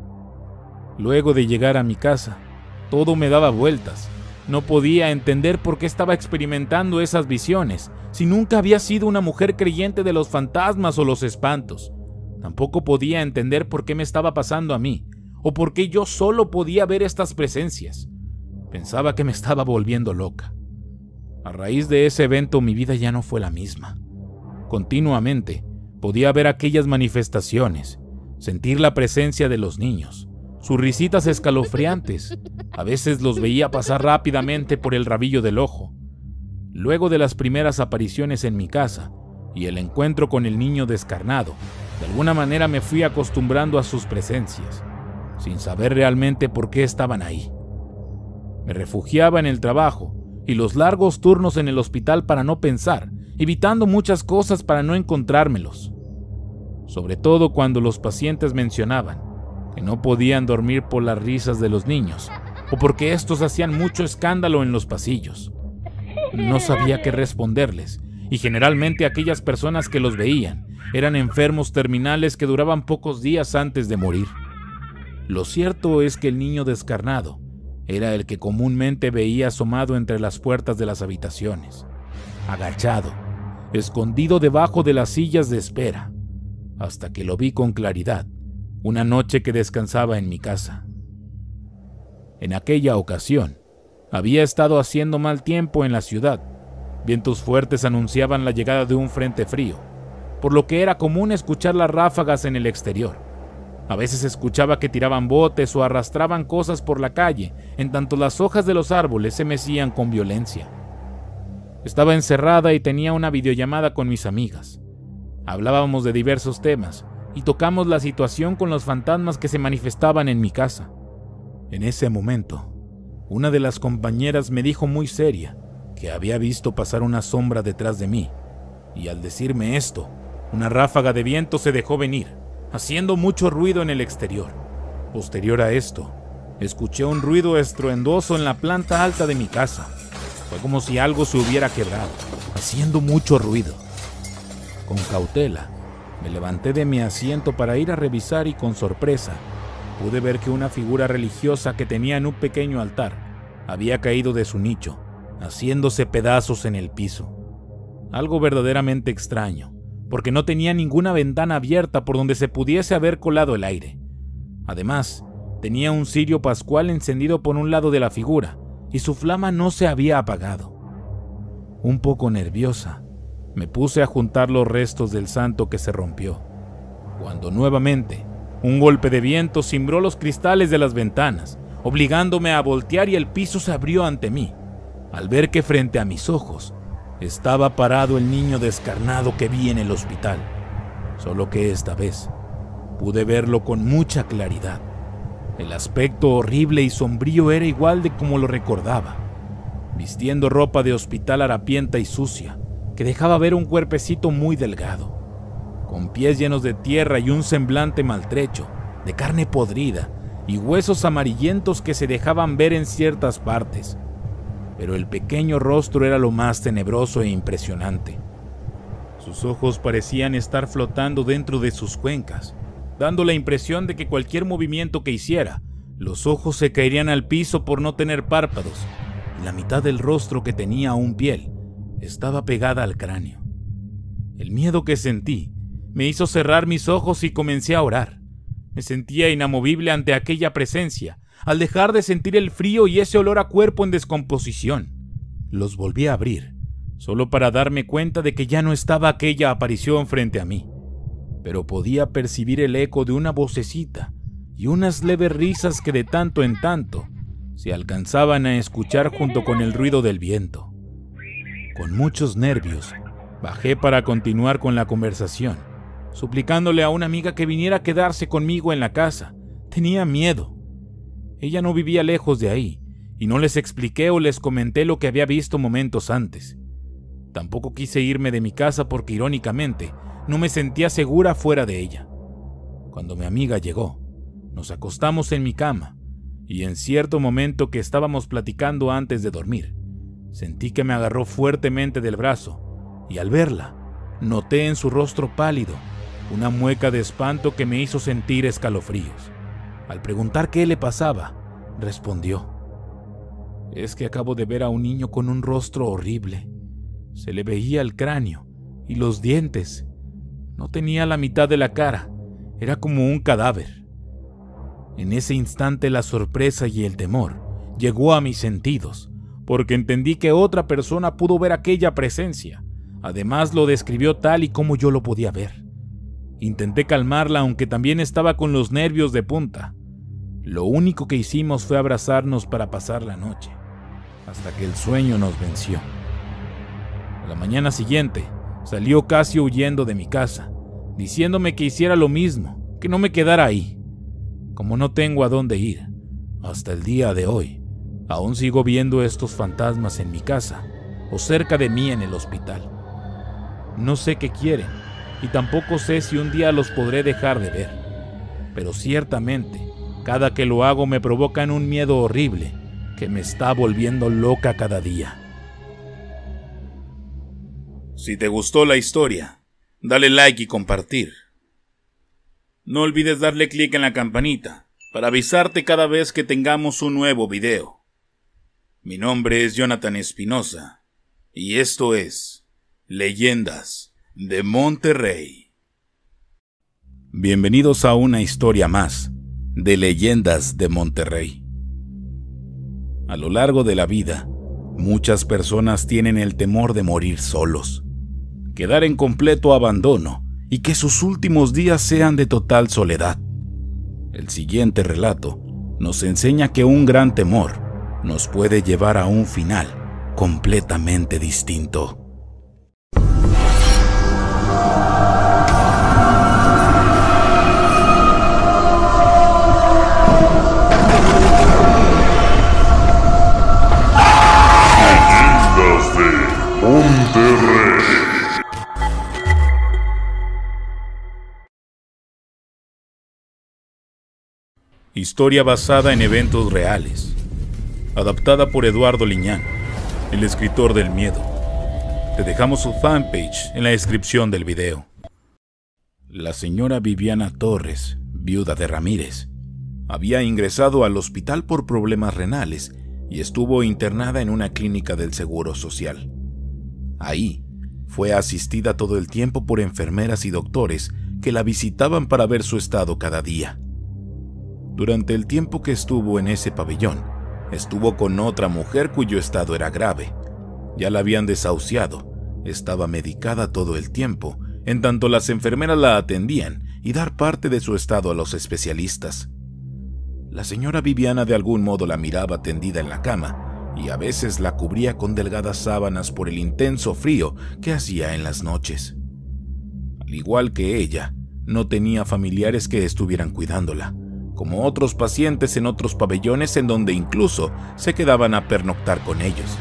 Luego de llegar a mi casa, todo me daba vueltas. No podía entender por qué estaba experimentando esas visiones, si nunca había sido una mujer creyente de los fantasmas o los espantos. Tampoco podía entender por qué me estaba pasando a mí, o por qué yo solo podía ver estas presencias. Pensaba que me estaba volviendo loca. A raíz de ese evento mi vida ya no fue la misma. Continuamente podía ver aquellas manifestaciones, sentir la presencia de los niños, sus risitas escalofriantes. A veces los veía pasar rápidamente por el rabillo del ojo. Luego de las primeras apariciones en mi casa y el encuentro con el niño descarnado, de alguna manera me fui acostumbrando a sus presencias, sin saber realmente por qué estaban ahí. Me refugiaba en el trabajo y los largos turnos en el hospital para no pensar, evitando muchas cosas para no encontrármelos. Sobre todo cuando los pacientes mencionaban que no podían dormir por las risas de los niños o porque estos hacían mucho escándalo en los pasillos. No sabía qué responderles, y generalmente aquellas personas que los veían eran enfermos terminales que duraban pocos días antes de morir. Lo cierto es que el niño descarnado era el que comúnmente veía asomado entre las puertas de las habitaciones, agachado, escondido debajo de las sillas de espera, hasta que lo vi con claridad una noche que descansaba en mi casa. En aquella ocasión, había estado haciendo mal tiempo en la ciudad. Vientos fuertes anunciaban la llegada de un frente frío, por lo que era común escuchar las ráfagas en el exterior. A veces escuchaba que tiraban botes o arrastraban cosas por la calle, en tanto las hojas de los árboles se mecían con violencia. Estaba encerrada y tenía una videollamada con mis amigas. Hablábamos de diversos temas y tocamos la situación con los fantasmas que se manifestaban en mi casa. En ese momento, una de las compañeras me dijo muy seria que había visto pasar una sombra detrás de mí, y al decirme esto, una ráfaga de viento se dejó venir, haciendo mucho ruido en el exterior. Posterior a esto, escuché un ruido estruendoso en la planta alta de mi casa. Fue como si algo se hubiera quebrado, haciendo mucho ruido. Con cautela, me levanté de mi asiento para ir a revisar y con sorpresa, pude ver que una figura religiosa que tenía en un pequeño altar había caído de su nicho, haciéndose pedazos en el piso. Algo verdaderamente extraño, porque no tenía ninguna ventana abierta por donde se pudiese haber colado el aire. Además, tenía un cirio pascual encendido por un lado de la figura, y su flama no se había apagado. Un poco nerviosa, me puse a juntar los restos del santo que se rompió, cuando nuevamente un golpe de viento cimbró los cristales de las ventanas, obligándome a voltear y el piso se abrió ante mí, al ver que frente a mis ojos estaba parado el niño descarnado que vi en el hospital, solo que esta vez pude verlo con mucha claridad. El aspecto horrible y sombrío era igual de como lo recordaba, vistiendo ropa de hospital harapienta y sucia, que dejaba ver un cuerpecito muy delgado, con pies llenos de tierra y un semblante maltrecho, de carne podrida y huesos amarillentos que se dejaban ver en ciertas partes. Pero el pequeño rostro era lo más tenebroso e impresionante. Sus ojos parecían estar flotando dentro de sus cuencas, dando la impresión de que cualquier movimiento que hiciera, los ojos se caerían al piso por no tener párpados, y la mitad del rostro, que tenía aún piel, estaba pegada al cráneo. El miedo que sentí me hizo cerrar mis ojos y comencé a orar. Me sentía inamovible ante aquella presencia, al dejar de sentir el frío y ese olor a cuerpo en descomposición. Los volví a abrir, solo para darme cuenta de que ya no estaba aquella aparición frente a mí, pero podía percibir el eco de una vocecita y unas leves risas que de tanto en tanto se alcanzaban a escuchar junto con el ruido del viento. Con muchos nervios, bajé para continuar con la conversación, suplicándole a una amiga que viniera a quedarse conmigo en la casa. Tenía miedo. Ella no vivía lejos de ahí, y no les expliqué o les comenté lo que había visto momentos antes. Tampoco quise irme de mi casa porque, irónicamente, no me sentía segura fuera de ella. Cuando mi amiga llegó, nos acostamos en mi cama, y en cierto momento que estábamos platicando antes de dormir, sentí que me agarró fuertemente del brazo, y al verla, noté en su rostro pálido una mueca de espanto que me hizo sentir escalofríos. Al preguntar qué le pasaba, respondió: «Es que acabo de ver a un niño con un rostro horrible. Se le veía el cráneo y los dientes. No tenía la mitad de la cara, era como un cadáver». En ese instante la sorpresa y el temor llegó a mis sentidos, porque entendí que otra persona pudo ver aquella presencia. Además lo describió tal y como yo lo podía ver. Intenté calmarla, aunque también estaba con los nervios de punta. Lo único que hicimos fue abrazarnos para pasar la noche, hasta que el sueño nos venció. A la mañana siguiente, salió casi huyendo de mi casa, diciéndome que hiciera lo mismo, que no me quedara ahí. Como no tengo a dónde ir, hasta el día de hoy, aún sigo viendo estos fantasmas en mi casa o cerca de mí en el hospital. No sé qué quieren y tampoco sé si un día los podré dejar de ver, pero ciertamente, cada que lo hago me provocan un miedo horrible que me está volviendo loca cada día. Si te gustó la historia, dale like y compartir. No olvides darle clic en la campanita para avisarte cada vez que tengamos un nuevo video. Mi nombre es Jonathan Espinosa y esto es Leyendas de Monterrey. Bienvenidos a una historia más de Leyendas de Monterrey. A lo largo de la vida, muchas personas tienen el temor de morir solos, quedar en completo abandono y que sus últimos días sean de total soledad. El siguiente relato nos enseña que un gran temor nos puede llevar a un final completamente distinto. Leyendas de Monterrey. Historia basada en eventos reales. Adaptada por Eduardo Liñán, el escritor del miedo. Te dejamos su fanpage en la descripción del video. La señora Viviana Torres, viuda de Ramírez, había ingresado al hospital por problemas renales y estuvo internada en una clínica del Seguro Social. Ahí, fue asistida todo el tiempo por enfermeras y doctores que la visitaban para ver su estado cada día. Durante el tiempo que estuvo en ese pabellón, estuvo con otra mujer cuyo estado era grave. Ya la habían desahuciado, estaba medicada todo el tiempo, en tanto las enfermeras la atendían y dar parte de su estado a los especialistas. La señora Viviana de algún modo la miraba tendida en la cama y a veces la cubría con delgadas sábanas por el intenso frío que hacía en las noches. Al igual que ella, no tenía familiares que estuvieran cuidándola, como otros pacientes en otros pabellones en donde incluso se quedaban a pernoctar con ellos.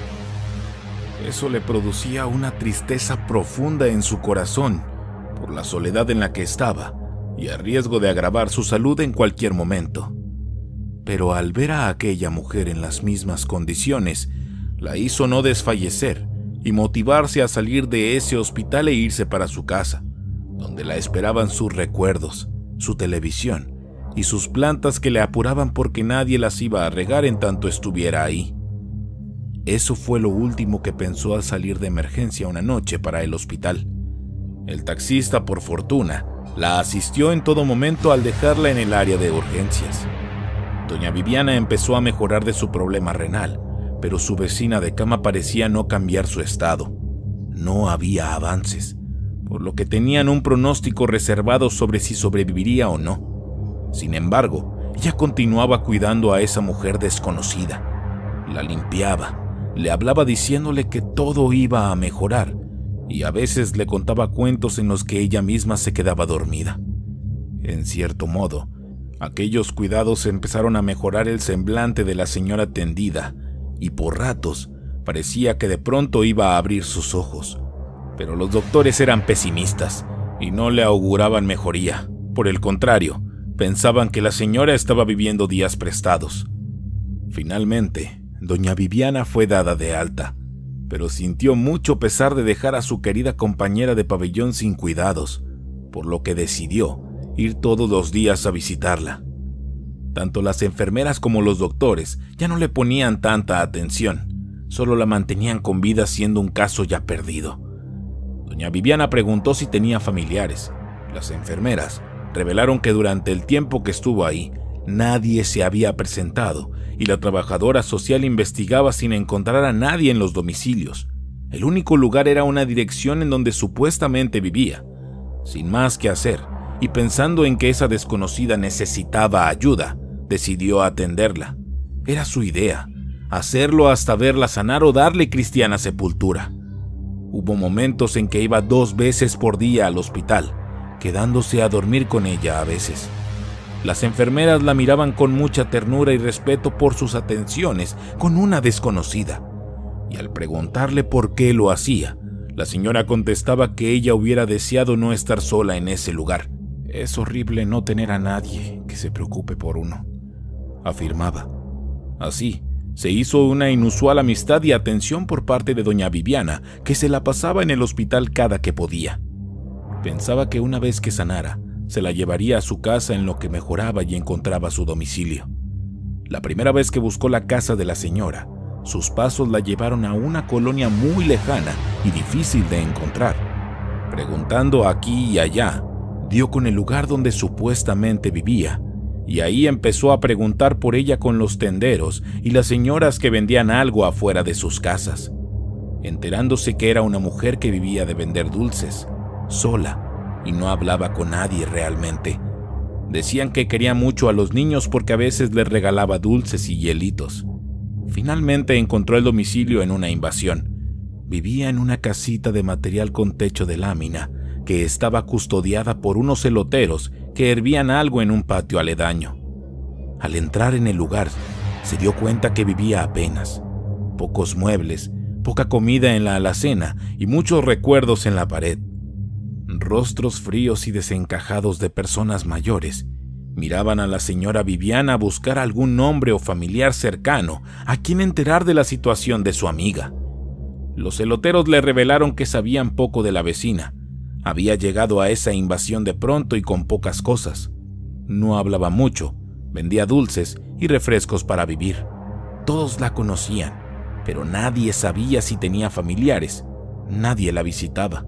Eso le producía una tristeza profunda en su corazón por la soledad en la que estaba y a riesgo de agravar su salud en cualquier momento. Pero al ver a aquella mujer en las mismas condiciones, la hizo no desfallecer y motivarse a salir de ese hospital e irse para su casa, donde la esperaban sus recuerdos, su televisión y sus plantas que le apuraban porque nadie las iba a regar en tanto estuviera ahí. Eso fue lo último que pensó al salir de emergencia una noche para el hospital. El taxista, por fortuna, la asistió en todo momento al dejarla en el área de urgencias. Doña Viviana empezó a mejorar de su problema renal, pero su vecina de cama parecía no cambiar su estado. No había avances, por lo que tenían un pronóstico reservado sobre si sobreviviría o no. Sin embargo, ella continuaba cuidando a esa mujer desconocida. La limpiaba, le hablaba diciéndole que todo iba a mejorar, y a veces le contaba cuentos en los que ella misma se quedaba dormida. En cierto modo, aquellos cuidados empezaron a mejorar el semblante de la señora atendida, y por ratos parecía que de pronto iba a abrir sus ojos. Pero los doctores eran pesimistas y no le auguraban mejoría. Por el contrario, pensaban que la señora estaba viviendo días prestados. Finalmente, doña Viviana fue dada de alta, pero sintió mucho pesar de dejar a su querida compañera de pabellón sin cuidados, por lo que decidió ir todos los días a visitarla. Tanto las enfermeras como los doctores ya no le ponían tanta atención, solo la mantenían con vida siendo un caso ya perdido. Doña Viviana preguntó si tenía familiares. Las enfermeras revelaron que durante el tiempo que estuvo ahí, nadie se había presentado y la trabajadora social investigaba sin encontrar a nadie en los domicilios. El único lugar era una dirección en donde supuestamente vivía. Sin más que hacer, y pensando en que esa desconocida necesitaba ayuda, decidió atenderla. Era su idea, hacerlo hasta verla sanar o darle cristiana sepultura. Hubo momentos en que iba dos veces por día al hospital, quedándose a dormir con ella a veces. Las enfermeras la miraban con mucha ternura y respeto por sus atenciones con una desconocida, y al preguntarle por qué lo hacía, la señora contestaba que ella hubiera deseado no estar sola en ese lugar. «Es horrible no tener a nadie que se preocupe por uno», afirmaba. Así, se hizo una inusual amistad y atención por parte de doña Viviana, que se la pasaba en el hospital cada que podía. Pensaba que una vez que sanara, se la llevaría a su casa en lo que mejoraba y encontraba su domicilio. La primera vez que buscó la casa de la señora, sus pasos la llevaron a una colonia muy lejana y difícil de encontrar. Preguntando aquí y allá, dio con el lugar donde supuestamente vivía, y ahí empezó a preguntar por ella con los tenderos y las señoras que vendían algo afuera de sus casas, enterándose que era una mujer que vivía de vender dulces, sola, y no hablaba con nadie realmente. Decían que quería mucho a los niños porque a veces les regalaba dulces y hielitos, Finalmente encontró el domicilio en una invasión. Vivía en una casita de material con techo de lámina que estaba custodiada por unos eloteros que hervían algo en un patio aledaño. Al entrar en el lugar, se dio cuenta que vivía apenas. Pocos muebles, poca comida en la alacena y muchos recuerdos en la pared. Rostros fríos y desencajados de personas mayores miraban a la señora Viviana buscar algún nombre o familiar cercano a quien enterar de la situación de su amiga. Los eloteros le revelaron que sabían poco de la vecina. Había llegado a esa invasión de pronto y con pocas cosas. No hablaba mucho, vendía dulces y refrescos para vivir. Todos la conocían, pero nadie sabía si tenía familiares. Nadie la visitaba.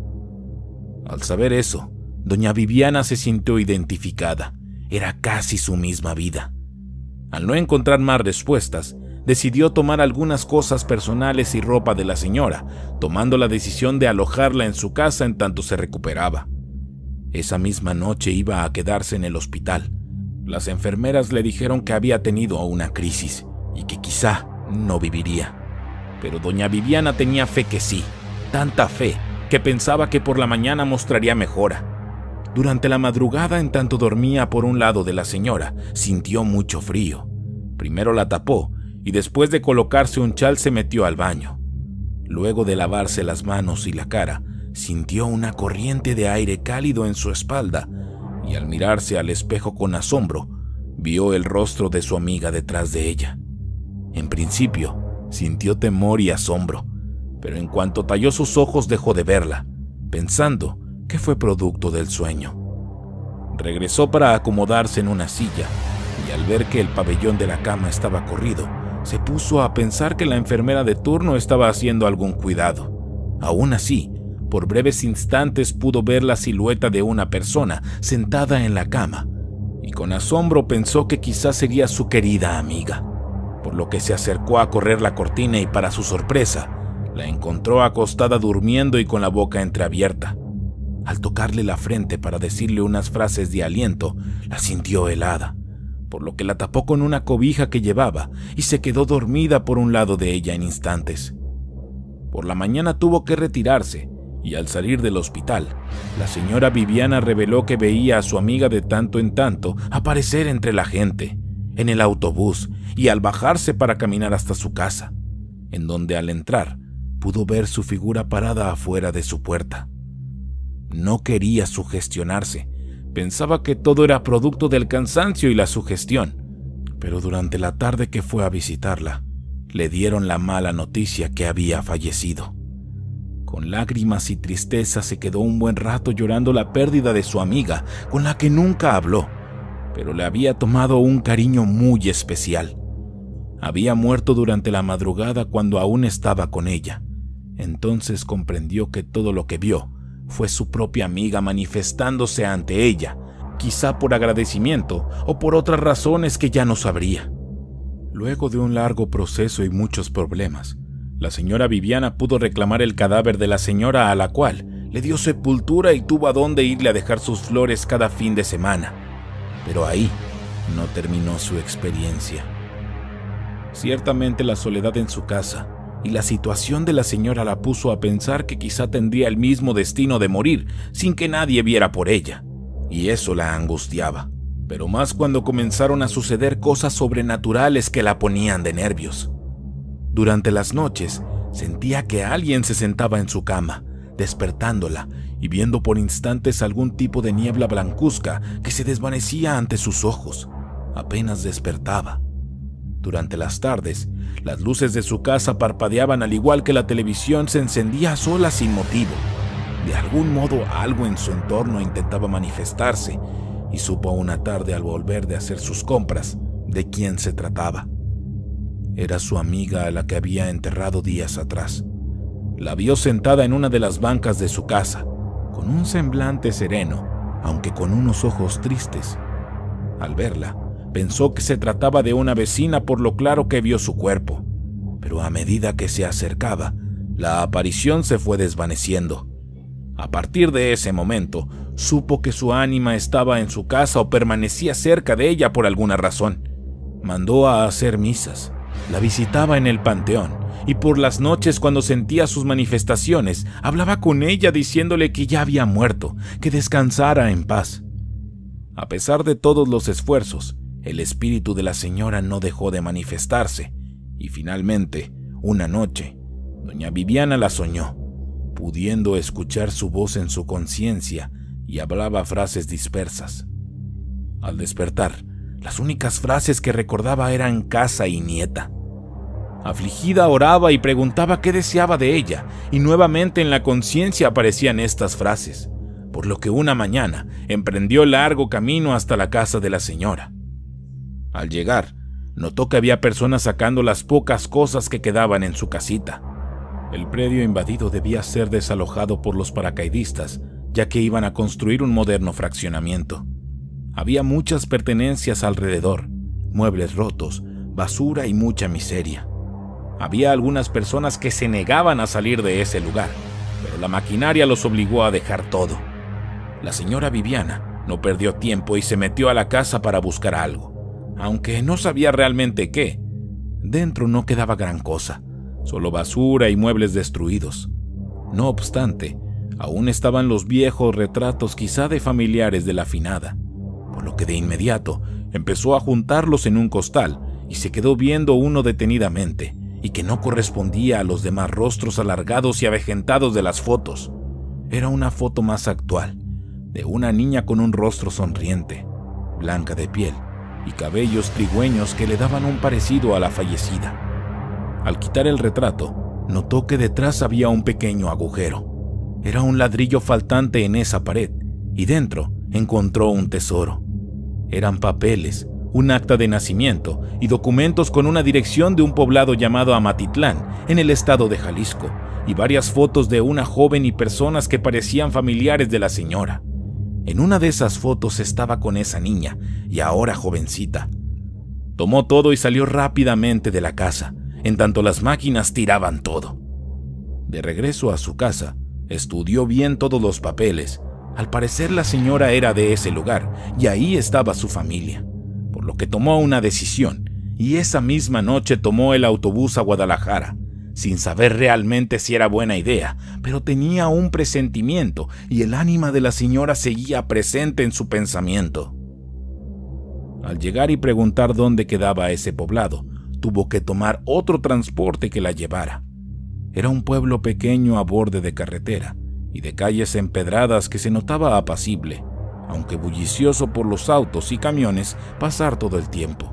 Al saber eso, doña Viviana se sintió identificada. Era casi su misma vida. Al no encontrar más respuestas, decidió tomar algunas cosas personales y ropa de la señora, tomando la decisión de alojarla en su casa en tanto se recuperaba. Esa misma noche iba a quedarse en el hospital. Las enfermeras le dijeron que había tenido una crisis y que quizá no viviría. Pero doña Viviana tenía fe que sí, tanta fe que pensaba que por la mañana mostraría mejora. Durante la madrugada, en tanto dormía por un lado de la señora, sintió mucho frío. Primero la tapó y después de colocarse un chal se metió al baño. Luego de lavarse las manos y la cara, sintió una corriente de aire cálido en su espalda y al mirarse al espejo con asombro, vio el rostro de su amiga detrás de ella. En principio, sintió temor y asombro, pero en cuanto talló sus ojos dejó de verla, pensando que fue producto del sueño. Regresó para acomodarse en una silla y al ver que el pabellón de la cama estaba corrido, se puso a pensar que la enfermera de turno estaba haciendo algún cuidado. Aún así, por breves instantes pudo ver la silueta de una persona sentada en la cama y con asombro pensó que quizás sería su querida amiga, por lo que se acercó a correr la cortina y para su sorpresa, la encontró acostada durmiendo y con la boca entreabierta. Al tocarle la frente para decirle unas frases de aliento, la sintió helada, por lo que la tapó con una cobija que llevaba y se quedó dormida por un lado de ella en instantes. Por la mañana tuvo que retirarse y al salir del hospital, la señora Viviana reveló que veía a su amiga de tanto en tanto aparecer entre la gente, en el autobús y al bajarse para caminar hasta su casa, en donde al entrar pudo ver su figura parada afuera de su puerta. No quería sugestionarse, pensaba que todo era producto del cansancio y la sugestión, pero durante la tarde que fue a visitarla, le dieron la mala noticia que había fallecido. Con lágrimas y tristeza se quedó un buen rato llorando la pérdida de su amiga, con la que nunca habló, pero le había tomado un cariño muy especial. Había muerto durante la madrugada cuando aún estaba con ella. Entonces comprendió que todo lo que vio fue su propia amiga manifestándose ante ella, quizá por agradecimiento o por otras razones que ya no sabría. Luego de un largo proceso y muchos problemas, la señora Viviana pudo reclamar el cadáver de la señora a la cual le dio sepultura y tuvo a dónde irle a dejar sus flores cada fin de semana. Pero ahí no terminó su experiencia. Ciertamente la soledad en su casa y la situación de la señora la puso a pensar que quizá tendría el mismo destino de morir sin que nadie viera por ella, y eso la angustiaba, pero más cuando comenzaron a suceder cosas sobrenaturales que la ponían de nervios. Durante las noches sentía que alguien se sentaba en su cama, despertándola y viendo por instantes algún tipo de niebla blancuzca que se desvanecía ante sus ojos. Apenas despertaba. Durante las tardes, las luces de su casa parpadeaban al igual que la televisión se encendía sola sin motivo. De algún modo algo en su entorno intentaba manifestarse y supo una tarde al volver de hacer sus compras de quién se trataba. Era su amiga a la que había enterrado días atrás. La vio sentada en una de las bancas de su casa, con un semblante sereno, aunque con unos ojos tristes. Al verla, pensó que se trataba de una vecina por lo claro que vio su cuerpo, pero a medida que se acercaba, la aparición se fue desvaneciendo. A partir de ese momento, supo que su ánima estaba en su casa o permanecía cerca de ella por alguna razón. Mandó a hacer misas, La visitaba en el panteón y por las noches, cuando sentía sus manifestaciones, hablaba con ella diciéndole que ya había muerto, que descansara en paz. A pesar de todos los esfuerzos, el espíritu de la señora no dejó de manifestarse y finalmente, una noche, doña Viviana la soñó, pudiendo escuchar su voz en su conciencia, y hablaba frases dispersas. Al despertar, las únicas frases que recordaba eran casa y nieta. Afligida oraba y preguntaba qué deseaba de ella, y nuevamente en la conciencia aparecían estas frases, por lo que una mañana emprendió largo camino hasta la casa de la señora. Al llegar, notó que había personas sacando las pocas cosas que quedaban en su casita. El predio invadido debía ser desalojado por los paracaidistas, ya que iban a construir un moderno fraccionamiento. Había muchas pertenencias alrededor, muebles rotos, basura y mucha miseria. Había algunas personas que se negaban a salir de ese lugar, pero la maquinaria los obligó a dejar todo. La señora Viviana no perdió tiempo y se metió a la casa para buscar algo, aunque no sabía realmente qué. Dentro no quedaba gran cosa, solo basura y muebles destruidos. No obstante, aún estaban los viejos retratos quizá de familiares de la finada, por lo que de inmediato empezó a juntarlos en un costal y se quedó viendo uno detenidamente, y que no correspondía a los demás rostros alargados y avejentados de las fotos. Era una foto más actual, de una niña con un rostro sonriente, blanca de piel y cabellos trigüeños que le daban un parecido a la fallecida. Al quitar el retrato, notó que detrás había un pequeño agujero. Era un ladrillo faltante en esa pared, y dentro encontró un tesoro. Eran papeles, un acta de nacimiento y documentos con una dirección de un poblado llamado Amatitlán, en el estado de Jalisco, y varias fotos de una joven y personas que parecían familiares de la señora. En una de esas fotos estaba con esa niña, y ahora jovencita. Tomó todo y salió rápidamente de la casa, en tanto las máquinas tiraban todo. De regreso a su casa, estudió bien todos los papeles. Al parecer la señora era de ese lugar, y ahí estaba su familia, por lo que tomó una decisión, y esa misma noche tomó el autobús a Guadalajara, sin saber realmente si era buena idea, pero tenía un presentimiento, y el ánima de la señora seguía presente en su pensamiento. Al llegar y preguntar dónde quedaba ese poblado, tuvo que tomar otro transporte que la llevara. Era un pueblo pequeño a borde de carretera, y de calles empedradas que se notaba apacible, aunque bullicioso por los autos y camiones pasar todo el tiempo.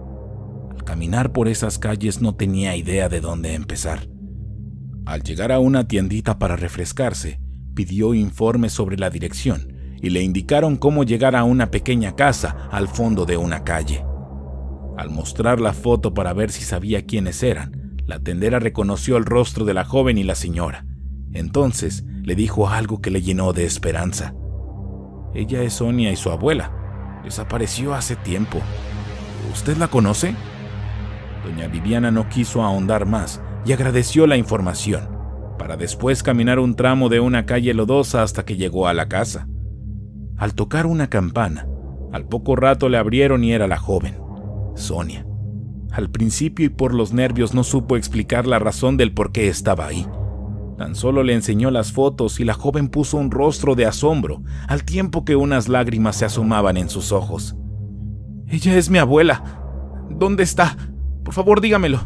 Al caminar por esas calles no tenía idea de dónde empezar. Al llegar a una tiendita para refrescarse, pidió informes sobre la dirección y le indicaron cómo llegar a una pequeña casa al fondo de una calle. Al mostrar la foto para ver si sabía quiénes eran, la tendera reconoció el rostro de la joven y la señora. Entonces le dijo algo que le llenó de esperanza. Ella es Sonia y su abuela. Desapareció hace tiempo. ¿Usted la conoce? Doña Viviana no quiso ahondar más y agradeció la información, para después caminar un tramo de una calle lodosa hasta que llegó a la casa. Al tocar una campana, al poco rato le abrieron y era la joven, Sonia. Al principio y por los nervios no supo explicar la razón del por qué estaba ahí. Tan solo le enseñó las fotos y la joven puso un rostro de asombro, al tiempo que unas lágrimas se asomaban en sus ojos. «Ella es mi abuela. ¿Dónde está? Por favor, dígamelo».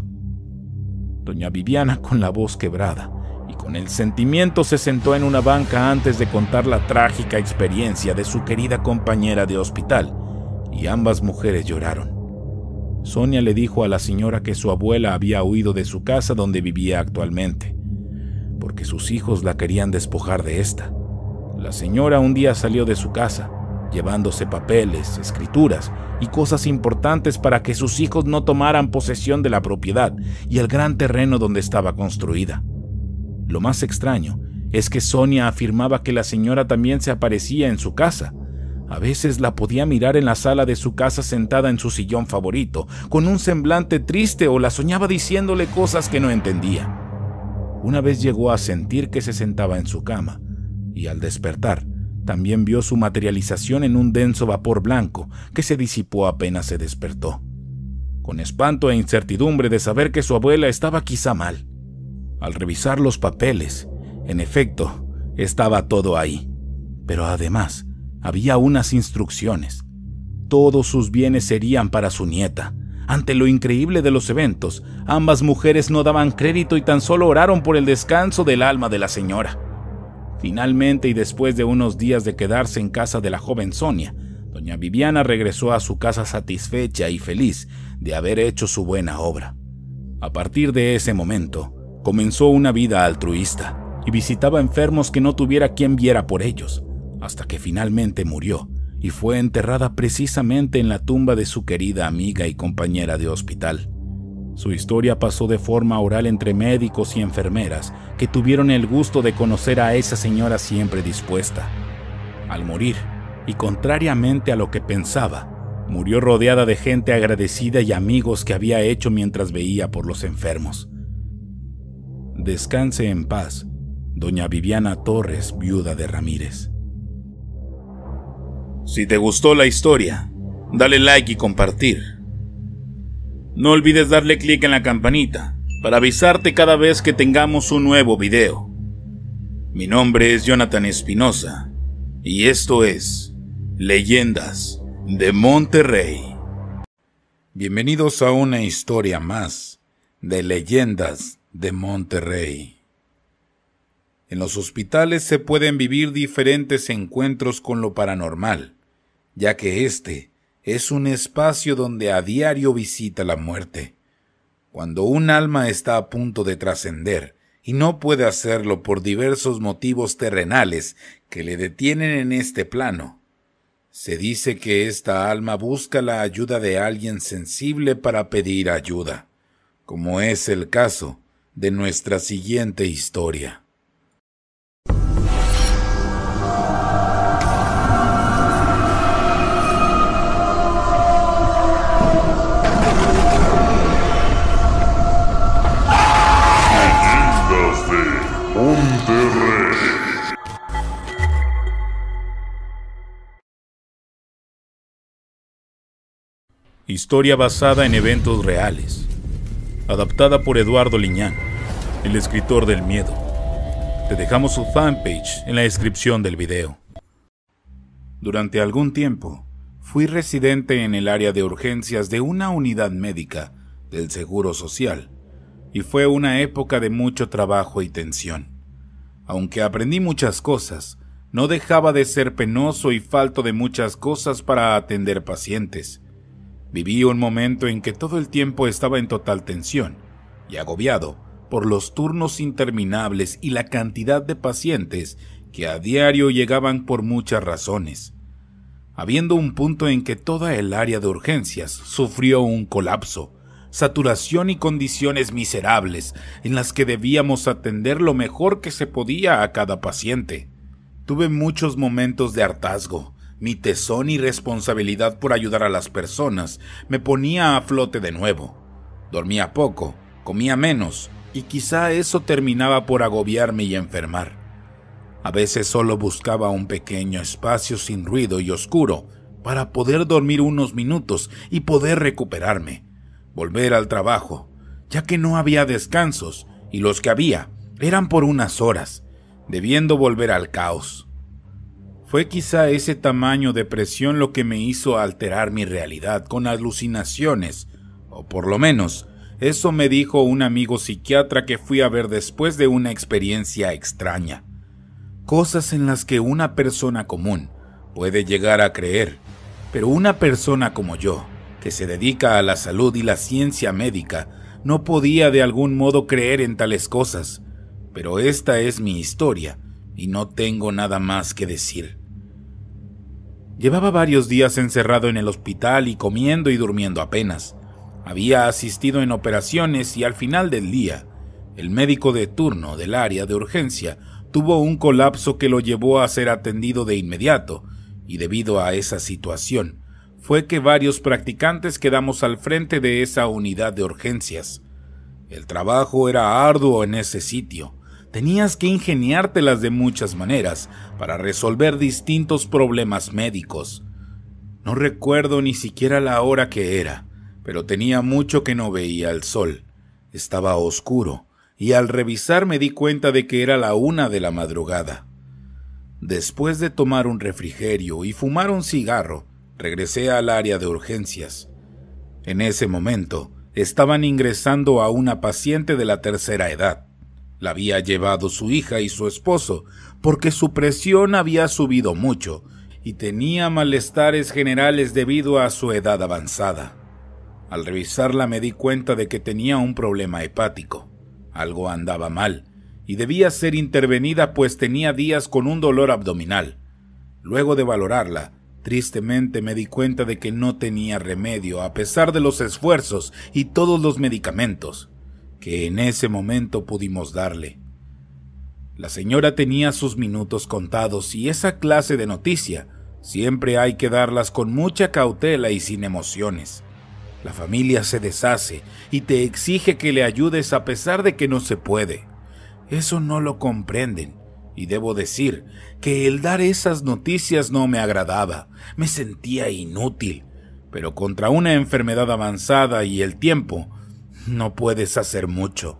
Doña Viviana, con la voz quebrada y con el sentimiento, se sentó en una banca antes de contar la trágica experiencia de su querida compañera de hospital, y ambas mujeres lloraron. Sonia le dijo a la señora que su abuela había huido de su casa donde vivía actualmente, porque sus hijos la querían despojar de esta. La señora un día salió de su casa, llevándose papeles, escrituras y cosas importantes para que sus hijos no tomaran posesión de la propiedad y el gran terreno donde estaba construida. Lo más extraño es que Sonia afirmaba que la señora también se aparecía en su casa. A veces la podía mirar en la sala de su casa sentada en su sillón favorito, con un semblante triste, o la soñaba diciéndole cosas que no entendía. Una vez llegó a sentir que se sentaba en su cama, y al despertar, también vio su materialización en un denso vapor blanco que se disipó apenas se despertó. con espanto e incertidumbre de saber que su abuela estaba quizá mal. Al revisar los papeles, en efecto, estaba todo ahí, pero además había unas instrucciones. Todos sus bienes serían para su nieta. Ante lo increíble de los eventos, ambas mujeres no daban crédito y tan solo oraron por el descanso del alma de la señora. Finalmente, y después de unos días de quedarse en casa de la joven Sonia, doña Viviana regresó a su casa satisfecha y feliz de haber hecho su buena obra. A partir de ese momento, comenzó una vida altruista y visitaba enfermos que no tuviera quien viera por ellos, hasta que finalmente murió y fue enterrada precisamente en la tumba de su querida amiga y compañera de hospital. Su historia pasó de forma oral entre médicos y enfermeras que tuvieron el gusto de conocer a esa señora siempre dispuesta. Al morir, y contrariamente a lo que pensaba, murió rodeada de gente agradecida y amigos que había hecho mientras veía por los enfermos. Descanse en paz, doña Viviana Torres, viuda de Ramírez. Si te gustó la historia, dale like y compartir. No olvides darle clic en la campanita para avisarte cada vez que tengamos un nuevo video. Mi nombre es Jonathan Espinosa y esto es Leyendas de Monterrey. Bienvenidos a una historia más de Leyendas de Monterrey. En los hospitales se pueden vivir diferentes encuentros con lo paranormal, ya que este es un espacio donde a diario visita la muerte. Cuando un alma está a punto de trascender y no puede hacerlo por diversos motivos terrenales que le detienen en este plano, se dice que esta alma busca la ayuda de alguien sensible para pedir ayuda, como es el caso de nuestra siguiente historia. Leyendas de Monterrey. Historia basada en eventos reales. Adaptada por Eduardo Liñán, el escritor del miedo. Te dejamos su fanpage en la descripción del video. Durante algún tiempo, fui residente en el área de urgencias de una unidad médica del Seguro Social, y fue una época de mucho trabajo y tensión. Aunque aprendí muchas cosas, no dejaba de ser penoso y falto de muchas cosas para atender pacientes. Viví un momento en que todo el tiempo estaba en total tensión y agobiado por los turnos interminables y la cantidad de pacientes que a diario llegaban por muchas razones, habiendo un punto en que toda el área de urgencias sufrió un colapso, saturación y condiciones miserables en las que debíamos atender lo mejor que se podía a cada paciente. Tuve muchos momentos de hartazgo. Mi tesón y responsabilidad por ayudar a las personas me ponía a flote de nuevo. Dormía poco, comía menos, y quizá eso terminaba por agobiarme y enfermar. A veces solo buscaba un pequeño espacio sin ruido y oscuro para poder dormir unos minutos y poder recuperarme, volver al trabajo, ya que no había descansos, y los que había eran por unas horas, debiendo volver al caos. Fue quizá ese tamaño de presión lo que me hizo alterar mi realidad con alucinaciones, o por lo menos, eso me dijo un amigo psiquiatra que fui a ver después de una experiencia extraña. Cosas en las que una persona común puede llegar a creer, pero una persona como yo, que se dedica a la salud y la ciencia médica, no podía de algún modo creer en tales cosas. Pero esta es mi historia, y no tengo nada más que decir. Llevaba varios días encerrado en el hospital y comiendo y durmiendo apenas. Había asistido en operaciones y al final del día, el médico de turno del área de urgencia tuvo un colapso que lo llevó a ser atendido de inmediato, y debido a esa situación, fue que varios practicantes quedamos al frente de esa unidad de urgencias. El trabajo era arduo en ese sitio. Tenías que ingeniártelas de muchas maneras para resolver distintos problemas médicos. No recuerdo ni siquiera la hora que era, pero tenía mucho que no veía el sol. Estaba oscuro, y al revisar me di cuenta de que era la una de la madrugada. Después de tomar un refrigerio y fumar un cigarro, regresé al área de urgencias. En ese momento, estaban ingresando a una paciente de la tercera edad. La había llevado su hija y su esposo, porque su presión había subido mucho y tenía malestares generales debido a su edad avanzada. Al revisarla me di cuenta de que tenía un problema hepático. Algo andaba mal, y debía ser intervenida pues tenía días con un dolor abdominal. Luego de valorarla, tristemente me di cuenta de que no tenía remedio a pesar de los esfuerzos y todos los medicamentos que en ese momento pudimos darle. La señora tenía sus minutos contados y esa clase de noticia siempre hay que darlas con mucha cautela y sin emociones. La familia se deshace y te exige que le ayudes a pesar de que no se puede. Eso no lo comprenden, y debo decir que el dar esas noticias no me agradaba, me sentía inútil, pero contra una enfermedad avanzada y el tiempo, no puedes hacer mucho.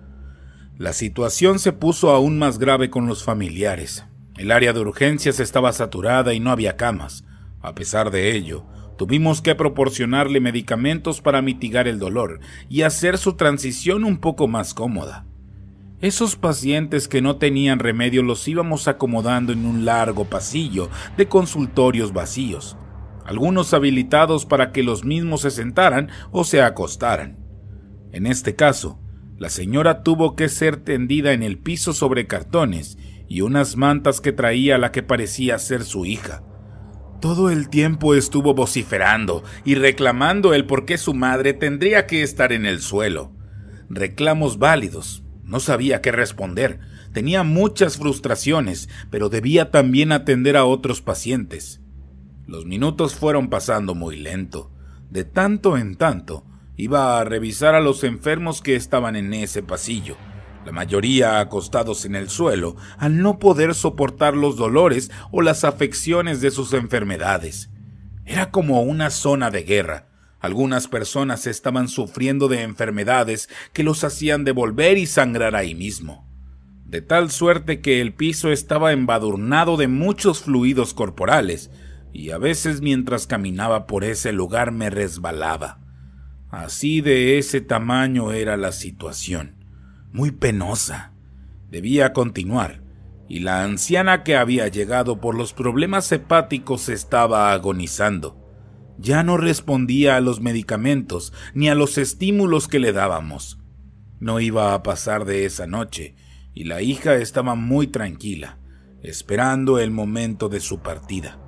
La situación se puso aún más grave con los familiares. El área de urgencias estaba saturada y no había camas. A pesar de ello, tuvimos que proporcionarle medicamentos para mitigar el dolor y hacer su transición un poco más cómoda. Esos pacientes que no tenían remedio los íbamos acomodando en un largo pasillo de consultorios vacíos, algunos habilitados para que los mismos se sentaran o se acostaran. En este caso, la señora tuvo que ser tendida en el piso sobre cartones y unas mantas que traía la que parecía ser su hija. Todo el tiempo estuvo vociferando y reclamando el por qué su madre tendría que estar en el suelo. Reclamos válidos. No sabía qué responder. Tenía muchas frustraciones, pero debía también atender a otros pacientes. Los minutos fueron pasando muy lento. De tanto en tanto, iba a revisar a los enfermos que estaban en ese pasillo, la mayoría acostados en el suelo, al no poder soportar los dolores o las afecciones de sus enfermedades. Era como una zona de guerra. Algunas personas estaban sufriendo de enfermedades que los hacían devolver y sangrar ahí mismo, de tal suerte que el piso estaba embadurnado de muchos fluidos corporales, y a veces mientras caminaba por ese lugar me resbalaba. Así de ese tamaño era la situación, muy penosa. Debía continuar, y la anciana que había llegado por los problemas hepáticos estaba agonizando. Ya no respondía a los medicamentos ni a los estímulos que le dábamos. No iba a pasar de esa noche, y la hija estaba muy tranquila, esperando el momento de su partida.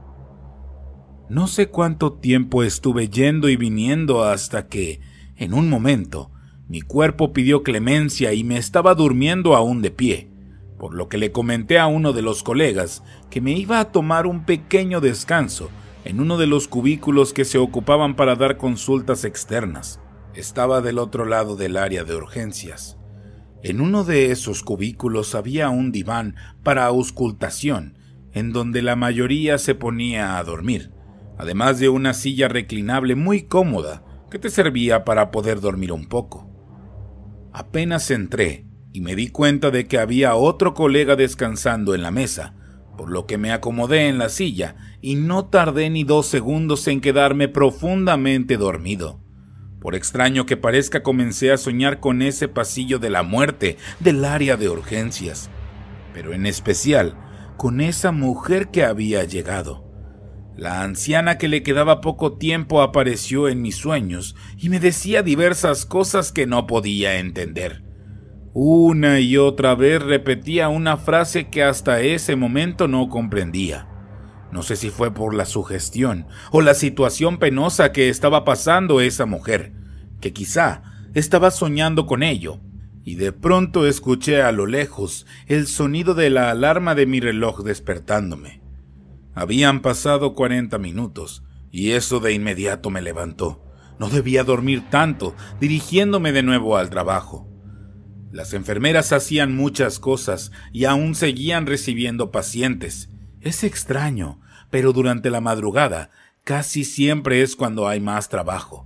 No sé cuánto tiempo estuve yendo y viniendo hasta que, en un momento, mi cuerpo pidió clemencia y me estaba durmiendo aún de pie, por lo que le comenté a uno de los colegas que me iba a tomar un pequeño descanso en uno de los cubículos que se ocupaban para dar consultas externas. Estaba del otro lado del área de urgencias. En uno de esos cubículos había un diván para auscultación, en donde la mayoría se ponía a dormir, además de una silla reclinable muy cómoda que te servía para poder dormir un poco. Apenas entré y me di cuenta de que había otro colega descansando en la mesa, por lo que me acomodé en la silla y no tardé ni dos segundos en quedarme profundamente dormido. Por extraño que parezca, comencé a soñar con ese pasillo de la muerte del área de urgencias, pero en especial con esa mujer que había llegado. La anciana que le quedaba poco tiempo apareció en mis sueños y me decía diversas cosas que no podía entender. Una y otra vez repetía una frase que hasta ese momento no comprendía. No sé si fue por la sugestión o la situación penosa que estaba pasando esa mujer, que quizá estaba soñando con ello, y de pronto escuché a lo lejos el sonido de la alarma de mi reloj despertándome. Habían pasado cuarenta minutos, y eso de inmediato me levantó. No debía dormir tanto, dirigiéndome de nuevo al trabajo. Las enfermeras hacían muchas cosas y aún seguían recibiendo pacientes. Es extraño, pero durante la madrugada casi siempre es cuando hay más trabajo.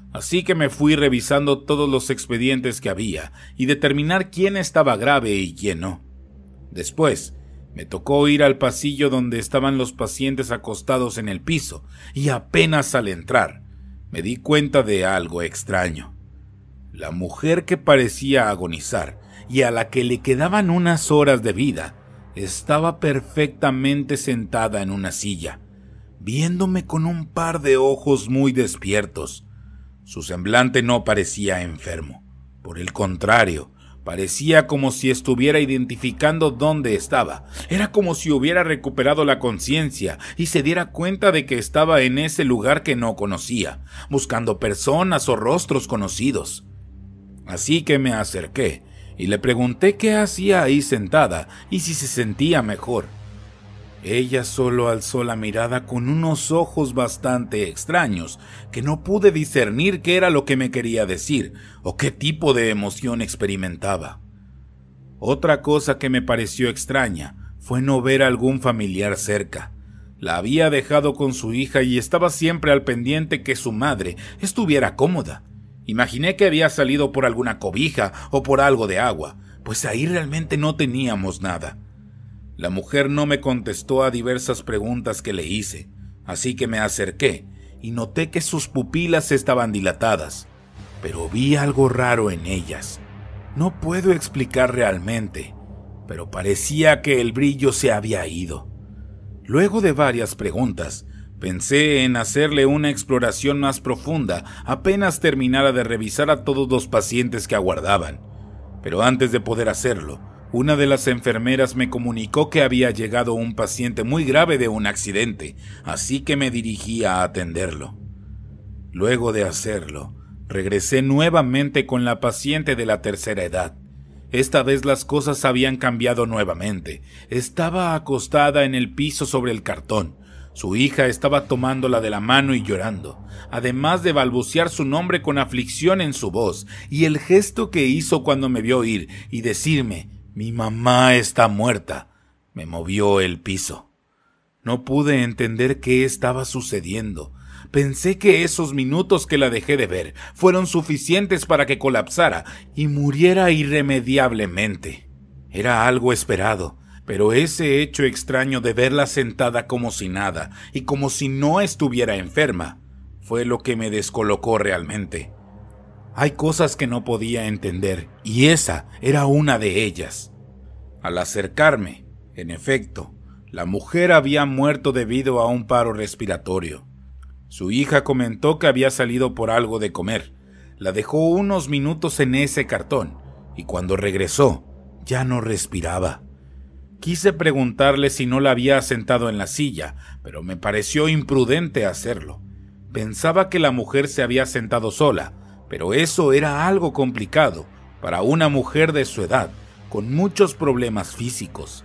así que me fui revisando todos los expedientes que había y determinar quién estaba grave y quién no. Después, me tocó ir al pasillo donde estaban los pacientes acostados en el piso, y apenas al entrar, me di cuenta de algo extraño. La mujer que parecía agonizar y a la que le quedaban unas horas de vida, estaba perfectamente sentada en una silla, viéndome con un par de ojos muy despiertos. Su semblante no parecía enfermo, por el contrario, parecía como si estuviera identificando dónde estaba. Era como si hubiera recuperado la conciencia y se diera cuenta de que estaba en ese lugar que no conocía, buscando personas o rostros conocidos. Así que me acerqué y le pregunté qué hacía ahí sentada y si se sentía mejor. Ella solo alzó la mirada con unos ojos bastante extraños, que no pude discernir qué era lo que me quería decir o qué tipo de emoción experimentaba. Otra cosa que me pareció extraña fue no ver a algún familiar cerca. La había dejado con su hija y estaba siempre al pendiente que su madre estuviera cómoda. Imaginé que había salido por alguna cobija o por algo de agua, pues ahí realmente no teníamos nada. La mujer no me contestó a diversas preguntas que le hice, así que me acerqué y noté que sus pupilas estaban dilatadas, pero vi algo raro en ellas. No puedo explicar realmente, pero parecía que el brillo se había ido. Luego de varias preguntas, pensé en hacerle una exploración más profunda apenas terminara de revisar a todos los pacientes que aguardaban, pero antes de poder hacerlo, una de las enfermeras me comunicó que había llegado un paciente muy grave de un accidente, así que me dirigí a atenderlo. Luego de hacerlo, regresé nuevamente con la paciente de la tercera edad. Esta vez las cosas habían cambiado nuevamente. Estaba acostada en el piso sobre el cartón. Su hija estaba tomándola de la mano y llorando, además de balbucear su nombre con aflicción en su voz, y el gesto que hizo cuando me vio ir y decirme: «Mi mamá está muerta», me movió el piso. No pude entender qué estaba sucediendo. Pensé que esos minutos que la dejé de ver fueron suficientes para que colapsara y muriera irremediablemente. Era algo esperado, pero ese hecho extraño de verla sentada como si nada y como si no estuviera enferma fue lo que me descolocó realmente. Hay cosas que no podía entender, y esa era una de ellas. Al acercarme, en efecto, la mujer había muerto debido a un paro respiratorio. Su hija comentó que había salido por algo de comer. La dejó unos minutos en ese cartón, y cuando regresó, ya no respiraba. Quise preguntarle si no la había sentado en la silla, pero me pareció imprudente hacerlo. Pensaba que la mujer se había sentado sola, pero eso era algo complicado para una mujer de su edad, con muchos problemas físicos.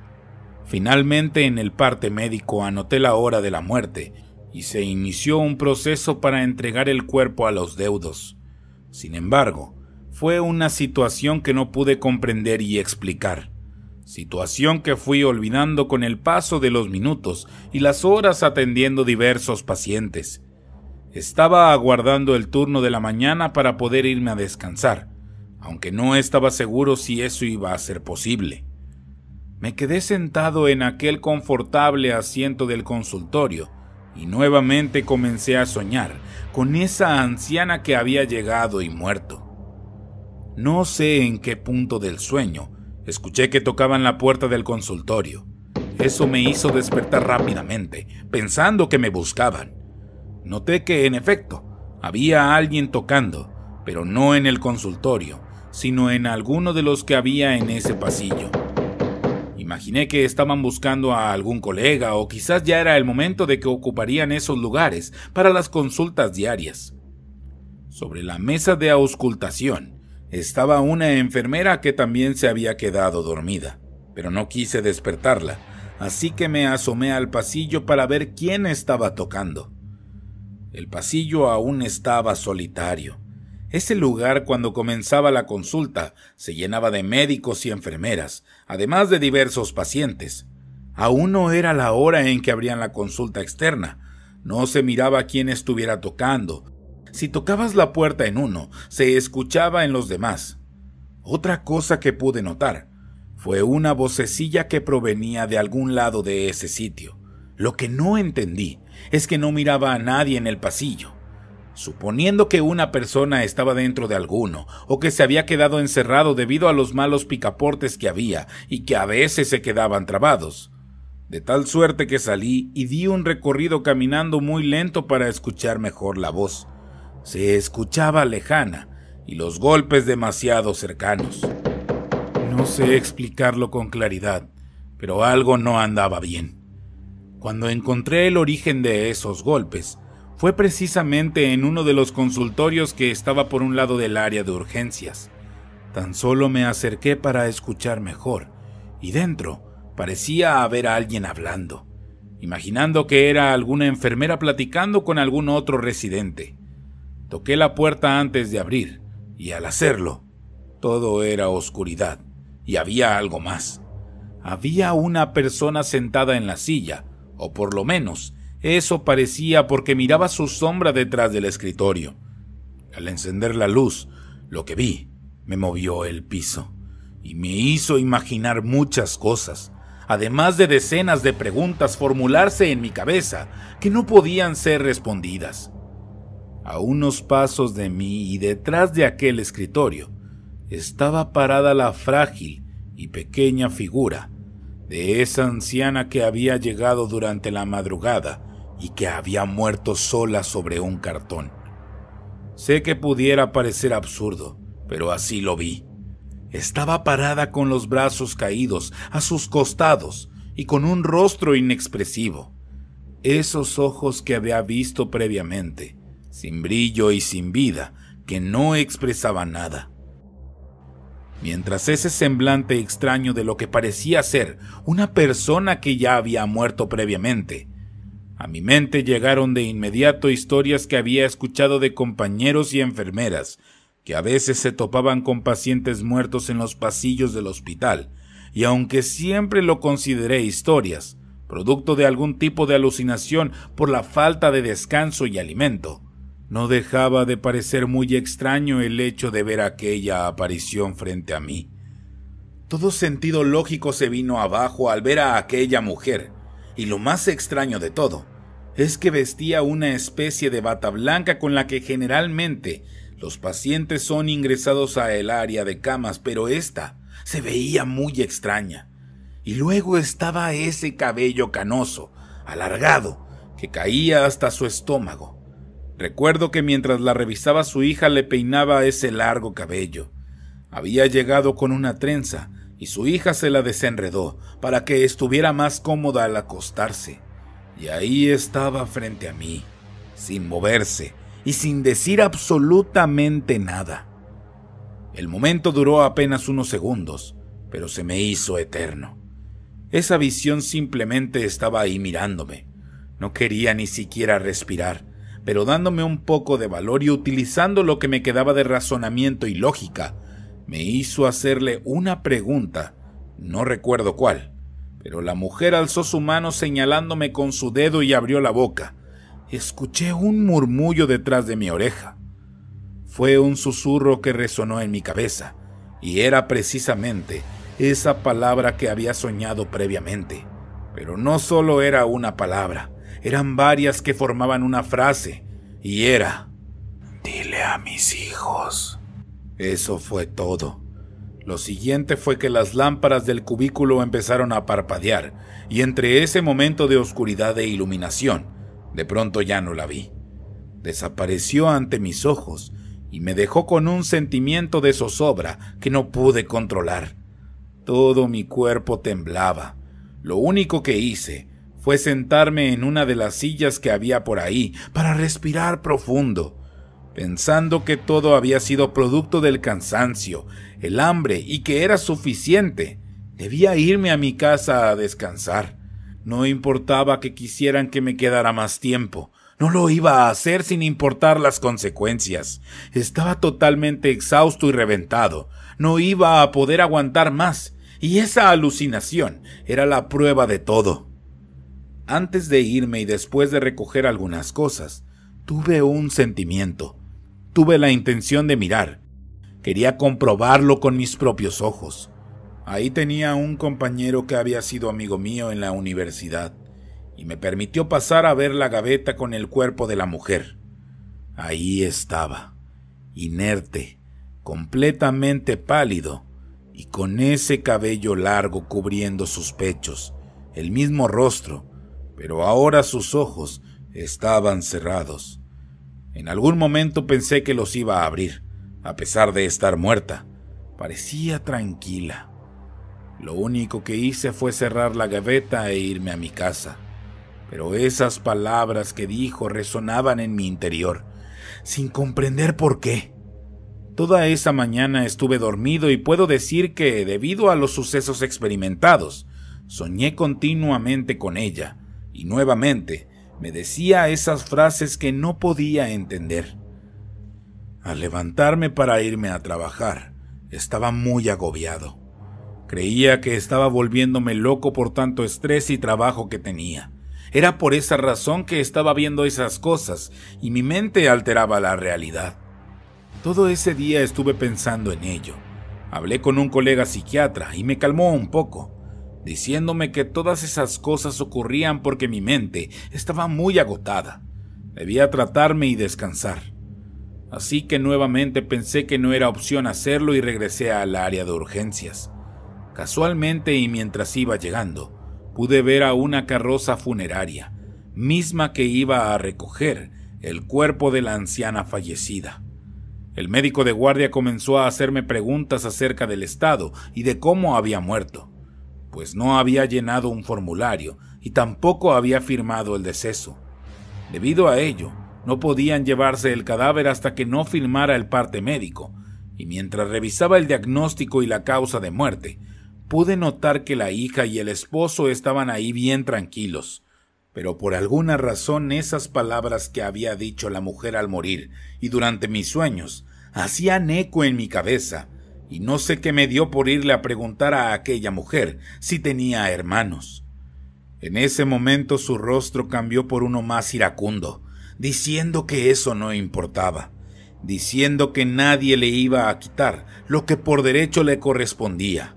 Finalmente, en el parte médico anoté la hora de la muerte y se inició un proceso para entregar el cuerpo a los deudos. Sin embargo, fue una situación que no pude comprender y explicar. Situación que fui olvidando con el paso de los minutos y las horas atendiendo diversos pacientes. Estaba aguardando el turno de la mañana para poder irme a descansar, aunque no estaba seguro si eso iba a ser posible. Me quedé sentado en aquel confortable asiento del consultorio y nuevamente comencé a soñar con esa anciana que había llegado y muerto. No sé en qué punto del sueño escuché que tocaban la puerta del consultorio. Eso me hizo despertar rápidamente, pensando que me buscaban. Noté que, en efecto, había alguien tocando, pero no en el consultorio, sino en alguno de los que había en ese pasillo. Imaginé que estaban buscando a algún colega o quizás ya era el momento de que ocuparían esos lugares para las consultas diarias. Sobre la mesa de auscultación estaba una enfermera que también se había quedado dormida, pero no quise despertarla, así que me asomé al pasillo para ver quién estaba tocando. El pasillo aún estaba solitario. Ese lugar, cuando comenzaba la consulta, se llenaba de médicos y enfermeras, además de diversos pacientes. Aún no era la hora en que abrían la consulta externa. No se miraba quién estuviera tocando. Si tocabas la puerta en uno, se escuchaba en los demás. Otra cosa que pude notar fue una vocecilla que provenía de algún lado de ese sitio. Lo que no entendí es que no miraba a nadie en el pasillo. Suponiendo que una persona estaba dentro de alguno, o que se había quedado encerrado debido a los malos picaportes que había y que a veces se quedaban trabados. De tal suerte que salí y di un recorrido caminando muy lento para escuchar mejor la voz. Se escuchaba lejana y los golpes demasiado cercanos. No sé explicarlo con claridad, pero algo no andaba bien. Cuando encontré el origen de esos golpes, fue precisamente en uno de los consultorios que estaba por un lado del área de urgencias. Tan solo me acerqué para escuchar mejor, y dentro parecía haber alguien hablando, imaginando que era alguna enfermera platicando con algún otro residente. Toqué la puerta antes de abrir, y al hacerlo, todo era oscuridad, y había algo más. Había una persona sentada en la silla, o por lo menos, eso parecía porque miraba su sombra detrás del escritorio. Al encender la luz, lo que vi me movió el piso y me hizo imaginar muchas cosas, además de decenas de preguntas formularse en mi cabeza que no podían ser respondidas. A unos pasos de mí y detrás de aquel escritorio estaba parada la frágil y pequeña figura de esa anciana que había llegado durante la madrugada y que había muerto sola sobre un cartón. Sé que pudiera parecer absurdo, pero así lo vi. Estaba parada con los brazos caídos a sus costados y con un rostro inexpresivo. Esos ojos que había visto previamente, sin brillo y sin vida, que no expresaban nada. Mientras ese semblante extraño de lo que parecía ser una persona que ya había muerto previamente, a mi mente llegaron de inmediato historias que había escuchado de compañeros y enfermeras que a veces se topaban con pacientes muertos en los pasillos del hospital, y aunque siempre lo consideré historias, producto de algún tipo de alucinación por la falta de descanso y alimento, no dejaba de parecer muy extraño el hecho de ver aquella aparición frente a mí. Todo sentido lógico se vino abajo al ver a aquella mujer, y lo más extraño de todo es que vestía una especie de bata blanca con la que generalmente los pacientes son ingresados a el área de camas, pero esta se veía muy extraña. Y luego estaba ese cabello canoso, alargado, que caía hasta su estómago. Recuerdo que mientras la revisaba su hija le peinaba ese largo cabello. Había llegado con una trenza y su hija se la desenredó para que estuviera más cómoda al acostarse. Y ahí estaba frente a mí, sin moverse y sin decir absolutamente nada. El momento duró apenas unos segundos, pero se me hizo eterno. Esa visión simplemente estaba ahí mirándome. No quería ni siquiera respirar, pero dándome un poco de valor y utilizando lo que me quedaba de razonamiento y lógica, me hizo hacerle una pregunta, no recuerdo cuál, pero la mujer alzó su mano señalándome con su dedo y abrió la boca. Escuché un murmullo detrás de mi oreja. Fue un susurro que resonó en mi cabeza, y era precisamente esa palabra que había soñado previamente. Pero no solo era una palabra, eran varias que formaban una frase, y era: «Dile a mis hijos». Eso fue todo. Lo siguiente fue que las lámparas del cubículo empezaron a parpadear, y entre ese momento de oscuridad e iluminación, de pronto ya no la vi. Desapareció ante mis ojos, y me dejó con un sentimiento de zozobra que no pude controlar. Todo mi cuerpo temblaba. Lo único que hice fue sentarme en una de las sillas que había por ahí para respirar profundo, pensando que todo había sido producto del cansancio, el hambre y que era suficiente. Debía irme a mi casa a descansar. No importaba que quisieran que me quedara más tiempo. No lo iba a hacer sin importar las consecuencias. Estaba totalmente exhausto y reventado. No iba a poder aguantar más, y esa alucinación era la prueba de todo. Antes de irme y después de recoger algunas cosas, tuve un sentimiento, Tuve la intención de mirar. Quería comprobarlo con mis propios ojos. Ahí tenía un compañero que había sido amigo mío en la universidad y me permitió pasar a ver la gaveta con el cuerpo de la mujer. Ahí estaba, inerte, completamente pálido y con ese cabello largo cubriendo sus pechos, el mismo rostro, pero ahora sus ojos estaban cerrados. En algún momento pensé que los iba a abrir, a pesar de estar muerta. Parecía tranquila. Lo único que hice fue cerrar la gaveta e irme a mi casa. Pero esas palabras que dijo resonaban en mi interior, sin comprender por qué. Toda esa mañana estuve dormido y puedo decir que, debido a los sucesos experimentados, soñé continuamente con ella, y nuevamente me decía esas frases que no podía entender. Al levantarme para irme a trabajar, estaba muy agobiado. Creía que estaba volviéndome loco por tanto estrés y trabajo que tenía. Era por esa razón que estaba viendo esas cosas y mi mente alteraba la realidad. Todo ese día estuve pensando en ello. Hablé con un colega psiquiatra y me calmó un poco, diciéndome que todas esas cosas ocurrían porque mi mente estaba muy agotada. Debía tratarme y descansar. Así que nuevamente pensé que no era opción hacerlo y regresé al área de urgencias. Casualmente y mientras iba llegando, pude ver a una carroza funeraria, misma que iba a recoger el cuerpo de la anciana fallecida. El médico de guardia comenzó a hacerme preguntas acerca del estado y de cómo había muerto, pues no había llenado un formulario y tampoco había firmado el deceso. Debido a ello, no podían llevarse el cadáver hasta que no firmara el parte médico, y mientras revisaba el diagnóstico y la causa de muerte, pude notar que la hija y el esposo estaban ahí bien tranquilos, pero por alguna razón esas palabras que había dicho la mujer al morir y durante mis sueños hacían eco en mi cabeza, y no sé qué me dio por irle a preguntar a aquella mujer si tenía hermanos. En ese momento su rostro cambió por uno más iracundo, diciendo que eso no importaba, diciendo que nadie le iba a quitar lo que por derecho le correspondía.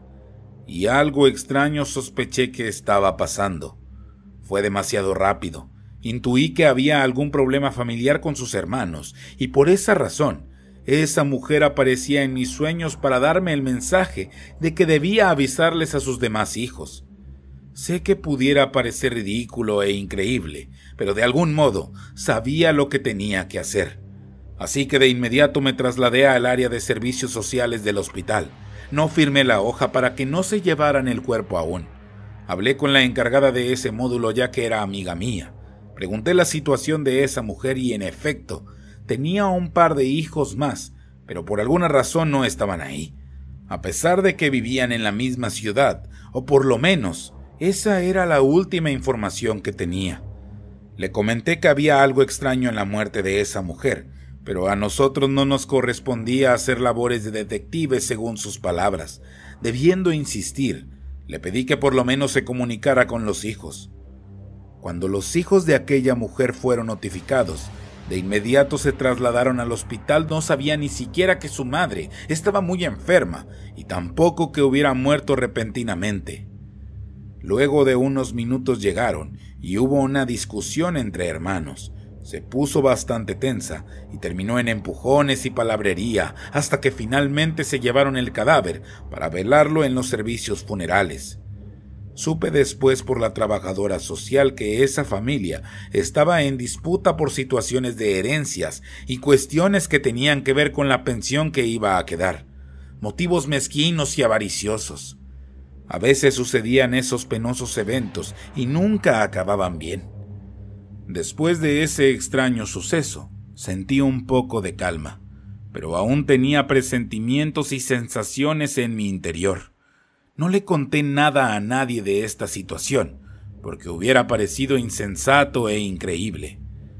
Y algo extraño sospeché que estaba pasando. Fue demasiado rápido. Intuí que había algún problema familiar con sus hermanos, y por esa razón, esa mujer aparecía en mis sueños para darme el mensaje de que debía avisarles a sus demás hijos. Sé que pudiera parecer ridículo e increíble, pero de algún modo sabía lo que tenía que hacer. Así que de inmediato me trasladé al área de servicios sociales del hospital. No firmé la hoja para que no se llevaran el cuerpo aún. Hablé con la encargada de ese módulo ya que era amiga mía. Pregunté la situación de esa mujer y en efecto, tenía un par de hijos más, pero por alguna razón no estaban ahí. A pesar de que vivían en la misma ciudad, o por lo menos, esa era la última información que tenía. Le comenté que había algo extraño en la muerte de esa mujer, pero a nosotros no nos correspondía hacer labores de detectives según sus palabras. Debiendo insistir, le pedí que por lo menos se comunicara con los hijos. Cuando los hijos de aquella mujer fueron notificados, de inmediato se trasladaron al hospital. No sabía ni siquiera que su madre estaba muy enferma y tampoco que hubiera muerto repentinamente. Luego de unos minutos llegaron y hubo una discusión entre hermanos. Se puso bastante tensa y terminó en empujones y palabrería hasta que finalmente se llevaron el cadáver para velarlo en los servicios funerales. Supe después por la trabajadora social que esa familia estaba en disputa por situaciones de herencias y cuestiones que tenían que ver con la pensión que iba a quedar, motivos mezquinos y avariciosos. A veces sucedían esos penosos eventos y nunca acababan bien. Después de ese extraño suceso, sentí un poco de calma, pero aún tenía presentimientos y sensaciones en mi interior. No le conté nada a nadie de esta situación, porque hubiera parecido insensato e increíble.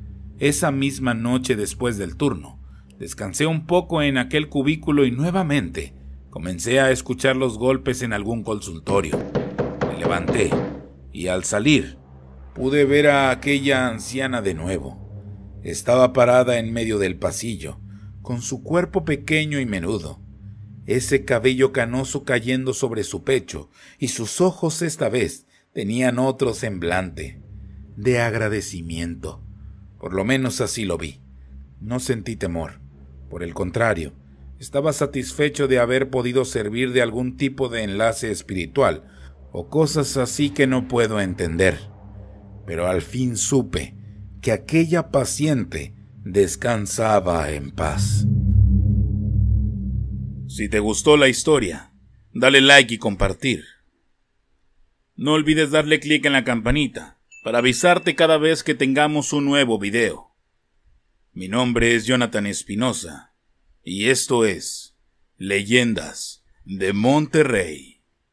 Esa misma noche después del turno, descansé un poco en aquel cubículo y nuevamente comencé a escuchar los golpes en algún consultorio. Me levanté y al salir pude ver a aquella anciana de nuevo. Estaba parada en medio del pasillo, con su cuerpo pequeño y menudo, ese cabello canoso cayendo sobre su pecho, y sus ojos esta vez tenían otro semblante, de agradecimiento. Por lo menos así lo vi. No sentí temor. Por el contrario, estaba satisfecho de haber podido servir de algún tipo de enlace espiritual, o cosas así que no puedo entender. Pero al fin supe que aquella paciente descansaba en paz. Si te gustó la historia, dale like y compartir. No olvides darle clic en la campanita para avisarte cada vez que tengamos un nuevo video. Mi nombre es Jonathan Espinosa y esto es Leyendas de Monterrey.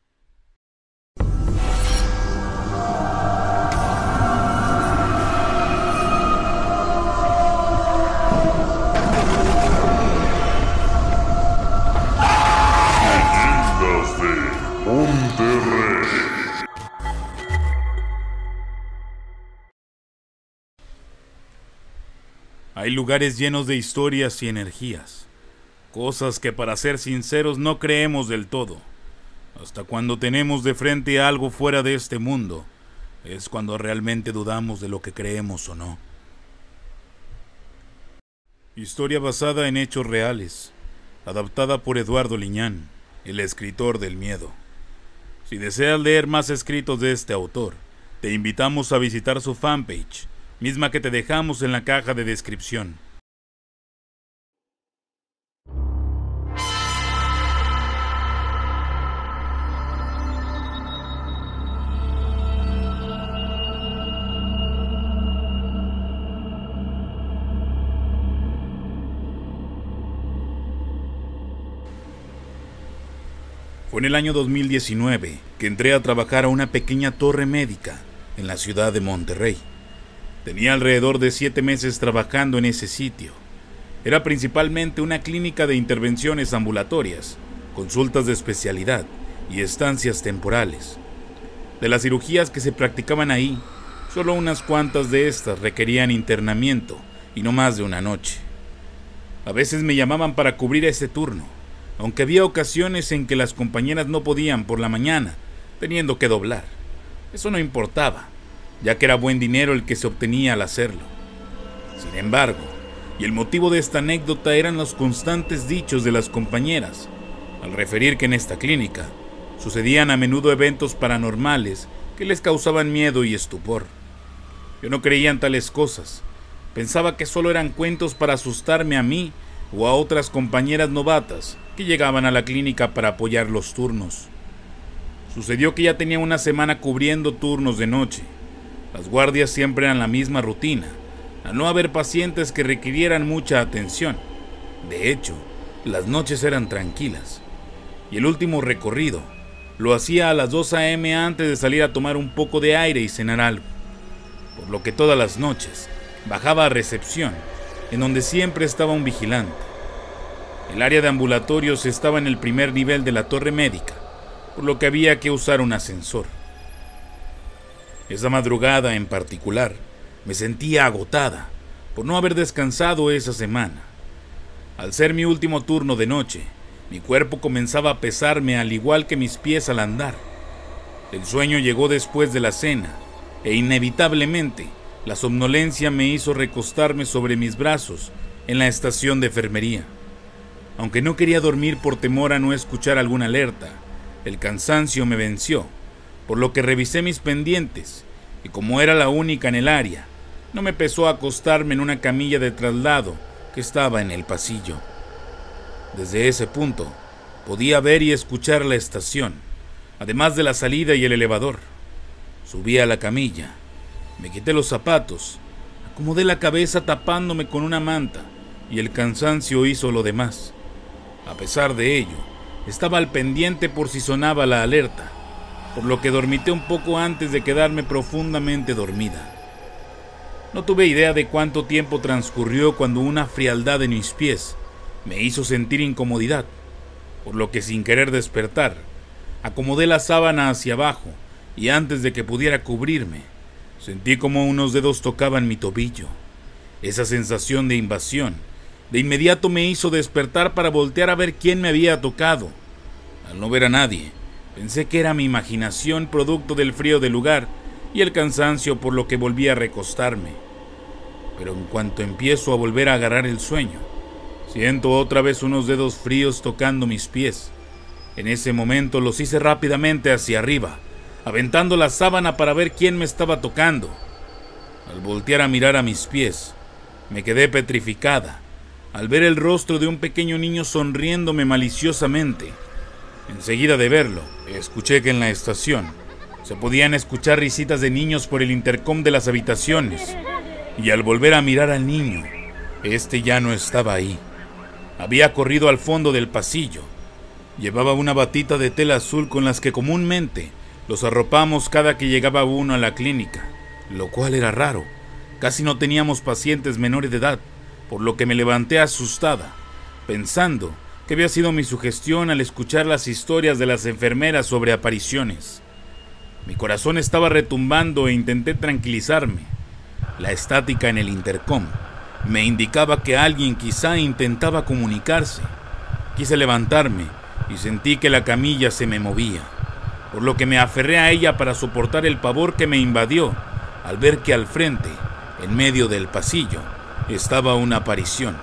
Monterrey. Hay lugares llenos de historias y energías, cosas que para ser sinceros no creemos del todo. Hasta cuando tenemos de frente algo fuera de este mundo, es cuando realmente dudamos de lo que creemos o no. Historia basada en hechos reales, adaptada por Eduardo Liñán, el escritor del miedo. Si deseas leer más escritos de este autor, te invitamos a visitar su fanpage, misma que te dejamos en la caja de descripción. Fue en el año dos mil diecinueve que entré a trabajar a una pequeña torre médica en la ciudad de Monterrey. Tenía alrededor de siete meses trabajando en ese sitio. Era principalmente una clínica de intervenciones ambulatorias, consultas de especialidad y estancias temporales. De las cirugías que se practicaban ahí, solo unas cuantas de estas requerían internamiento y no más de una noche. A veces me llamaban para cubrir ese turno, aunque había ocasiones en que las compañeras no podían por la mañana, teniendo que doblar. Eso no importaba, ya que era buen dinero el que se obtenía al hacerlo. Sin embargo, y el motivo de esta anécdota eran los constantes dichos de las compañeras, al referir que en esta clínica sucedían a menudo eventos paranormales que les causaban miedo y estupor. Yo no creía en tales cosas, pensaba que solo eran cuentos para asustarme a mí o a otras compañeras novatas que llegaban a la clínica para apoyar los turnos. Sucedió que ya tenía una semana cubriendo turnos de noche. Las guardias siempre eran la misma rutina, al no haber pacientes que requirieran mucha atención. De hecho, las noches eran tranquilas, y el último recorrido lo hacía a las dos a eme antes de salir a tomar un poco de aire y cenar algo, por lo que todas las noches bajaba a recepción, en donde siempre estaba un vigilante. El área de ambulatorios estaba en el primer nivel de la torre médica, por lo que había que usar un ascensor. Esa madrugada en particular, me sentía agotada por no haber descansado esa semana. Al ser mi último turno de noche, mi cuerpo comenzaba a pesarme al igual que mis pies al andar. El sueño llegó después de la cena, e inevitablemente la somnolencia me hizo recostarme sobre mis brazos en la estación de enfermería. Aunque no quería dormir por temor a no escuchar alguna alerta, el cansancio me venció, por lo que revisé mis pendientes, y como era la única en el área, no me pesó acostarme en una camilla de traslado que estaba en el pasillo. Desde ese punto, podía ver y escuchar la estación, además de la salida y el elevador. Subí a la camilla, me quité los zapatos, acomodé la cabeza tapándome con una manta, y el cansancio hizo lo demás. A pesar de ello, estaba al pendiente por si sonaba la alerta, por lo que dormité un poco antes de quedarme profundamente dormida. No tuve idea de cuánto tiempo transcurrió cuando una frialdad en mis pies me hizo sentir incomodidad, por lo que sin querer despertar, acomodé la sábana hacia abajo y antes de que pudiera cubrirme, sentí como unos dedos tocaban mi tobillo. Esa sensación de invasión De inmediato me hizo despertar para voltear a ver quién me había tocado. Al no ver a nadie, pensé que era mi imaginación producto del frío del lugar y el cansancio, por lo que volví a recostarme. Pero en cuanto empiezo a volver a agarrar el sueño, siento otra vez unos dedos fríos tocando mis pies. En ese momento los hice rápidamente hacia arriba, aventando la sábana para ver quién me estaba tocando. Al voltear a mirar a mis pies, me quedé petrificada al ver el rostro de un pequeño niño sonriéndome maliciosamente. Enseguida de verlo, escuché que en la estación se podían escuchar risitas de niños por el intercom de las habitaciones, y al volver a mirar al niño, este ya no estaba ahí. Había corrido al fondo del pasillo. Llevaba una batita de tela azul con las que comúnmente los arropamos cada que llegaba uno a la clínica, lo cual era raro. Casi no teníamos pacientes menores de edad, por lo que me levanté asustada, pensando que había sido mi sugestión al escuchar las historias de las enfermeras sobre apariciones. Mi corazón estaba retumbando e intenté tranquilizarme. La estática en el intercom me indicaba que alguien quizá intentaba comunicarse. Quise levantarme y sentí que la camilla se me movía, por lo que me aferré a ella para soportar el pavor que me invadió al ver que al frente, en medio del pasillo, estaba una aparición.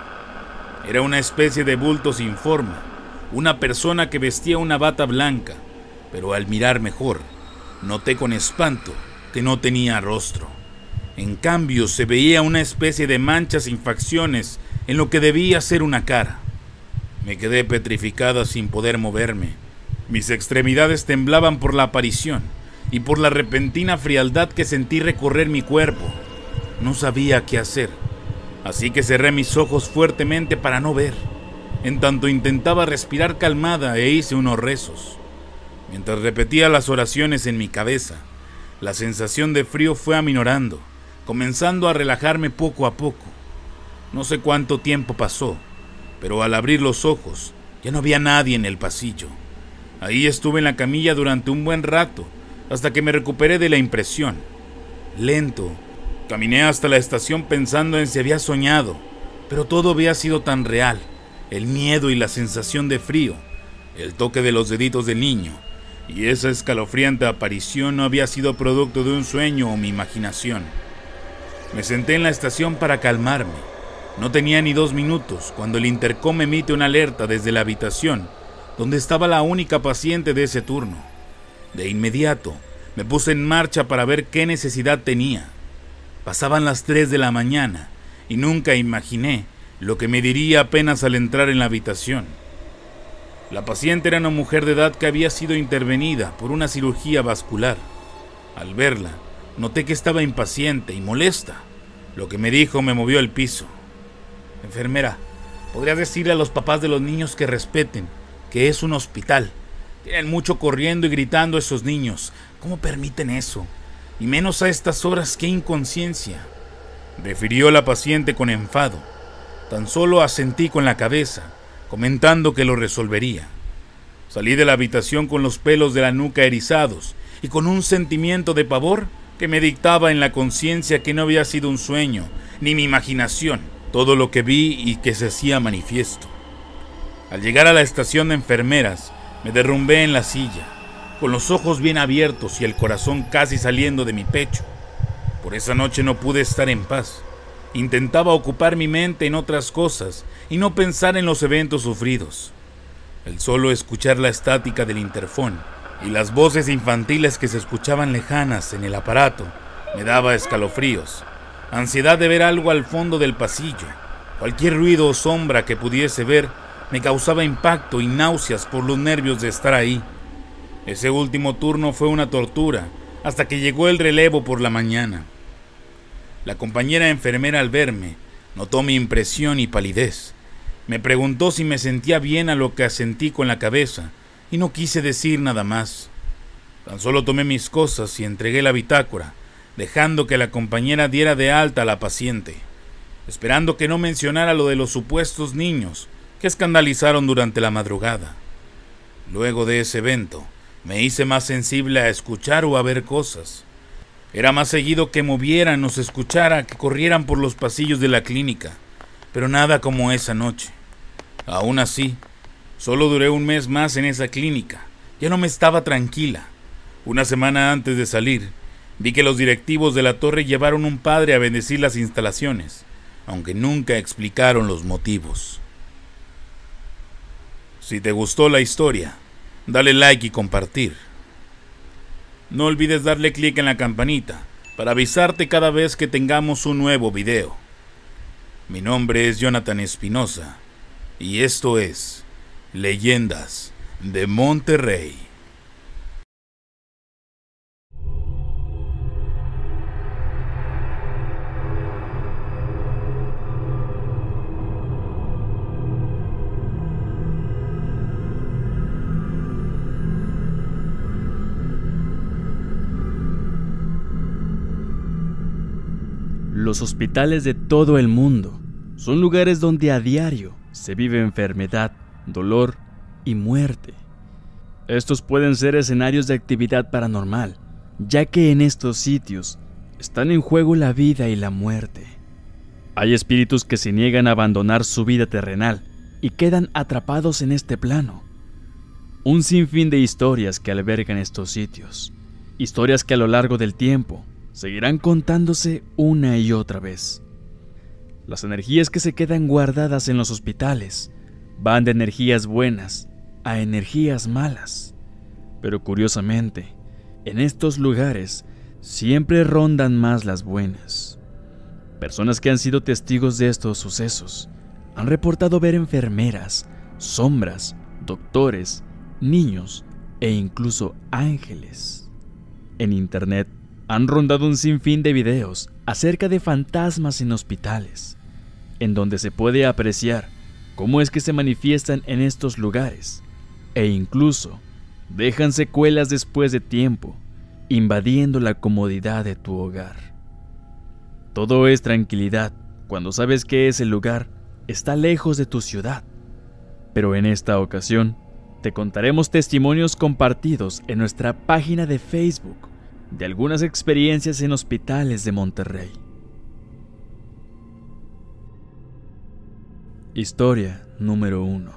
Era una especie de bulto sin forma, una persona que vestía una bata blanca, pero al mirar mejor, noté con espanto que no tenía rostro. En cambio, se veía una especie de manchas sin facciones en lo que debía ser una cara. Me quedé petrificada sin poder moverme. Mis extremidades temblaban por la aparición y por la repentina frialdad que sentí recorrer mi cuerpo. No sabía qué hacer, así que cerré mis ojos fuertemente para no ver. En tanto intentaba respirar calmada e hice unos rezos. Mientras repetía las oraciones en mi cabeza, la sensación de frío fue aminorando, comenzando a relajarme poco a poco. No sé cuánto tiempo pasó, pero al abrir los ojos ya no había nadie en el pasillo. Ahí estuve en la camilla durante un buen rato, hasta que me recuperé de la impresión. Lento, caminé hasta la estación pensando en si había soñado, pero todo había sido tan real. El miedo y la sensación de frío, el toque de los deditos del niño y esa escalofriante aparición no había sido producto de un sueño o mi imaginación. Me senté en la estación para calmarme. No tenía ni dos minutos cuando el intercom emite una alerta desde la habitación donde estaba la única paciente de ese turno. De inmediato me puse en marcha para ver qué necesidad tenía. Pasaban las tres de la mañana y nunca imaginé lo que me diría apenas al entrar en la habitación. La paciente era una mujer de edad que había sido intervenida por una cirugía vascular. Al verla, noté que estaba impaciente y molesta. Lo que me dijo me movió al piso. Enfermera, ¿podrías decirle a los papás de los niños que respeten que es un hospital? Tienen mucho corriendo y gritando esos niños. ¿Cómo permiten eso? Y menos a estas horas, qué inconsciencia. Refirió la paciente con enfado. Tan solo asentí con la cabeza, comentando que lo resolvería. Salí de la habitación con los pelos de la nuca erizados y con un sentimiento de pavor que me dictaba en la conciencia que no había sido un sueño, ni mi imaginación, todo lo que vi y que se hacía manifiesto. Al llegar a la estación de enfermeras, me derrumbé en la silla, con los ojos bien abiertos y el corazón casi saliendo de mi pecho. Por esa noche no pude estar en paz. Intentaba ocupar mi mente en otras cosas y no pensar en los eventos sufridos. El solo escuchar la estática del interfón y las voces infantiles que se escuchaban lejanas en el aparato me daba escalofríos, ansiedad de ver algo al fondo del pasillo. Cualquier ruido o sombra que pudiese ver me causaba impacto y náuseas por los nervios de estar ahí. Ese último turno fue una tortura hasta que llegó el relevo por la mañana. La compañera enfermera, al verme, notó mi impresión y palidez. Me preguntó si me sentía bien, a lo que asentí con la cabeza y no quise decir nada más. Tan solo tomé mis cosas y entregué la bitácora, dejando que la compañera diera de alta a la paciente, esperando que no mencionara lo de los supuestos niños que escandalizaron durante la madrugada. Luego de ese evento, me hice más sensible a escuchar o a ver cosas. Era más seguido que movieran o se escuchara que corrieran por los pasillos de la clínica, pero nada como esa noche. Aún así, solo duré un mes más en esa clínica. Ya no me estaba tranquila. Una semana antes de salir, vi que los directivos de la torre llevaron un padre a bendecir las instalaciones, aunque nunca explicaron los motivos. Si te gustó la historia, dale like y compartir. No olvides darle clic en la campanita para avisarte cada vez que tengamos un nuevo video. Mi nombre es Jonathan Espinosa y esto es Leyendas de Monterrey. Los hospitales de todo el mundo son lugares donde a diario se vive enfermedad, dolor y muerte. Estos pueden ser escenarios de actividad paranormal, ya que en estos sitios están en juego la vida y la muerte. Hay espíritus que se niegan a abandonar su vida terrenal y quedan atrapados en este plano. Un sinfín de historias que albergan estos sitios, historias que a lo largo del tiempo seguirán contándose una y otra vez. Las energías que se quedan guardadas en los hospitales van de energías buenas a energías malas. Pero curiosamente, en estos lugares siempre rondan más las buenas. Personas que han sido testigos de estos sucesos han reportado ver enfermeras, sombras, doctores, niños e incluso ángeles. En internet han rondado un sinfín de videos acerca de fantasmas en hospitales, en donde se puede apreciar cómo es que se manifiestan en estos lugares, e incluso dejan secuelas después de tiempo, invadiendo la comodidad de tu hogar. Todo es tranquilidad cuando sabes que ese lugar está lejos de tu ciudad, pero en esta ocasión te contaremos testimonios compartidos en nuestra página de Facebook de algunas experiencias en hospitales de Monterrey. Historia número uno.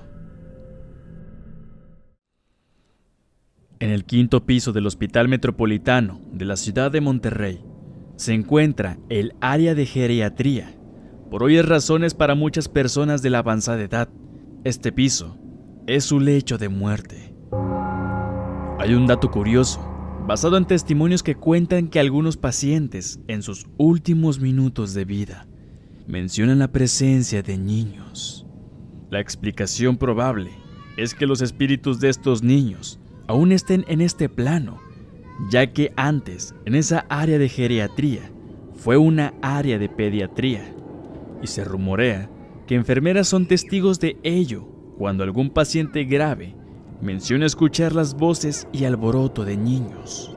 En el quinto piso del Hospital Metropolitano de la ciudad de Monterrey se encuentra el área de geriatría. Por obvias razones para muchas personas de la avanzada edad, este piso es su lecho de muerte. Hay un dato curioso, basado en testimonios que cuentan que algunos pacientes, en sus últimos minutos de vida, mencionan la presencia de niños. La explicación probable es que los espíritus de estos niños aún estén en este plano, ya que antes, en esa área de geriatría, fue una área de pediatría, y se rumorea que enfermeras son testigos de ello cuando algún paciente grave menciona escuchar las voces y alboroto de niños.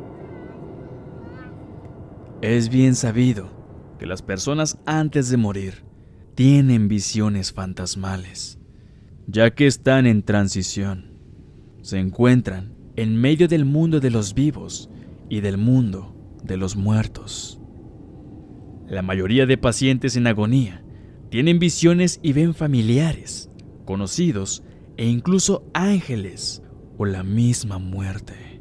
Es bien sabido que las personas antes de morir tienen visiones fantasmales, ya que están en transición. Se encuentran en medio del mundo de los vivos y del mundo de los muertos. La mayoría de pacientes en agonía tienen visiones y ven familiares, conocidos e incluso ángeles o la misma muerte.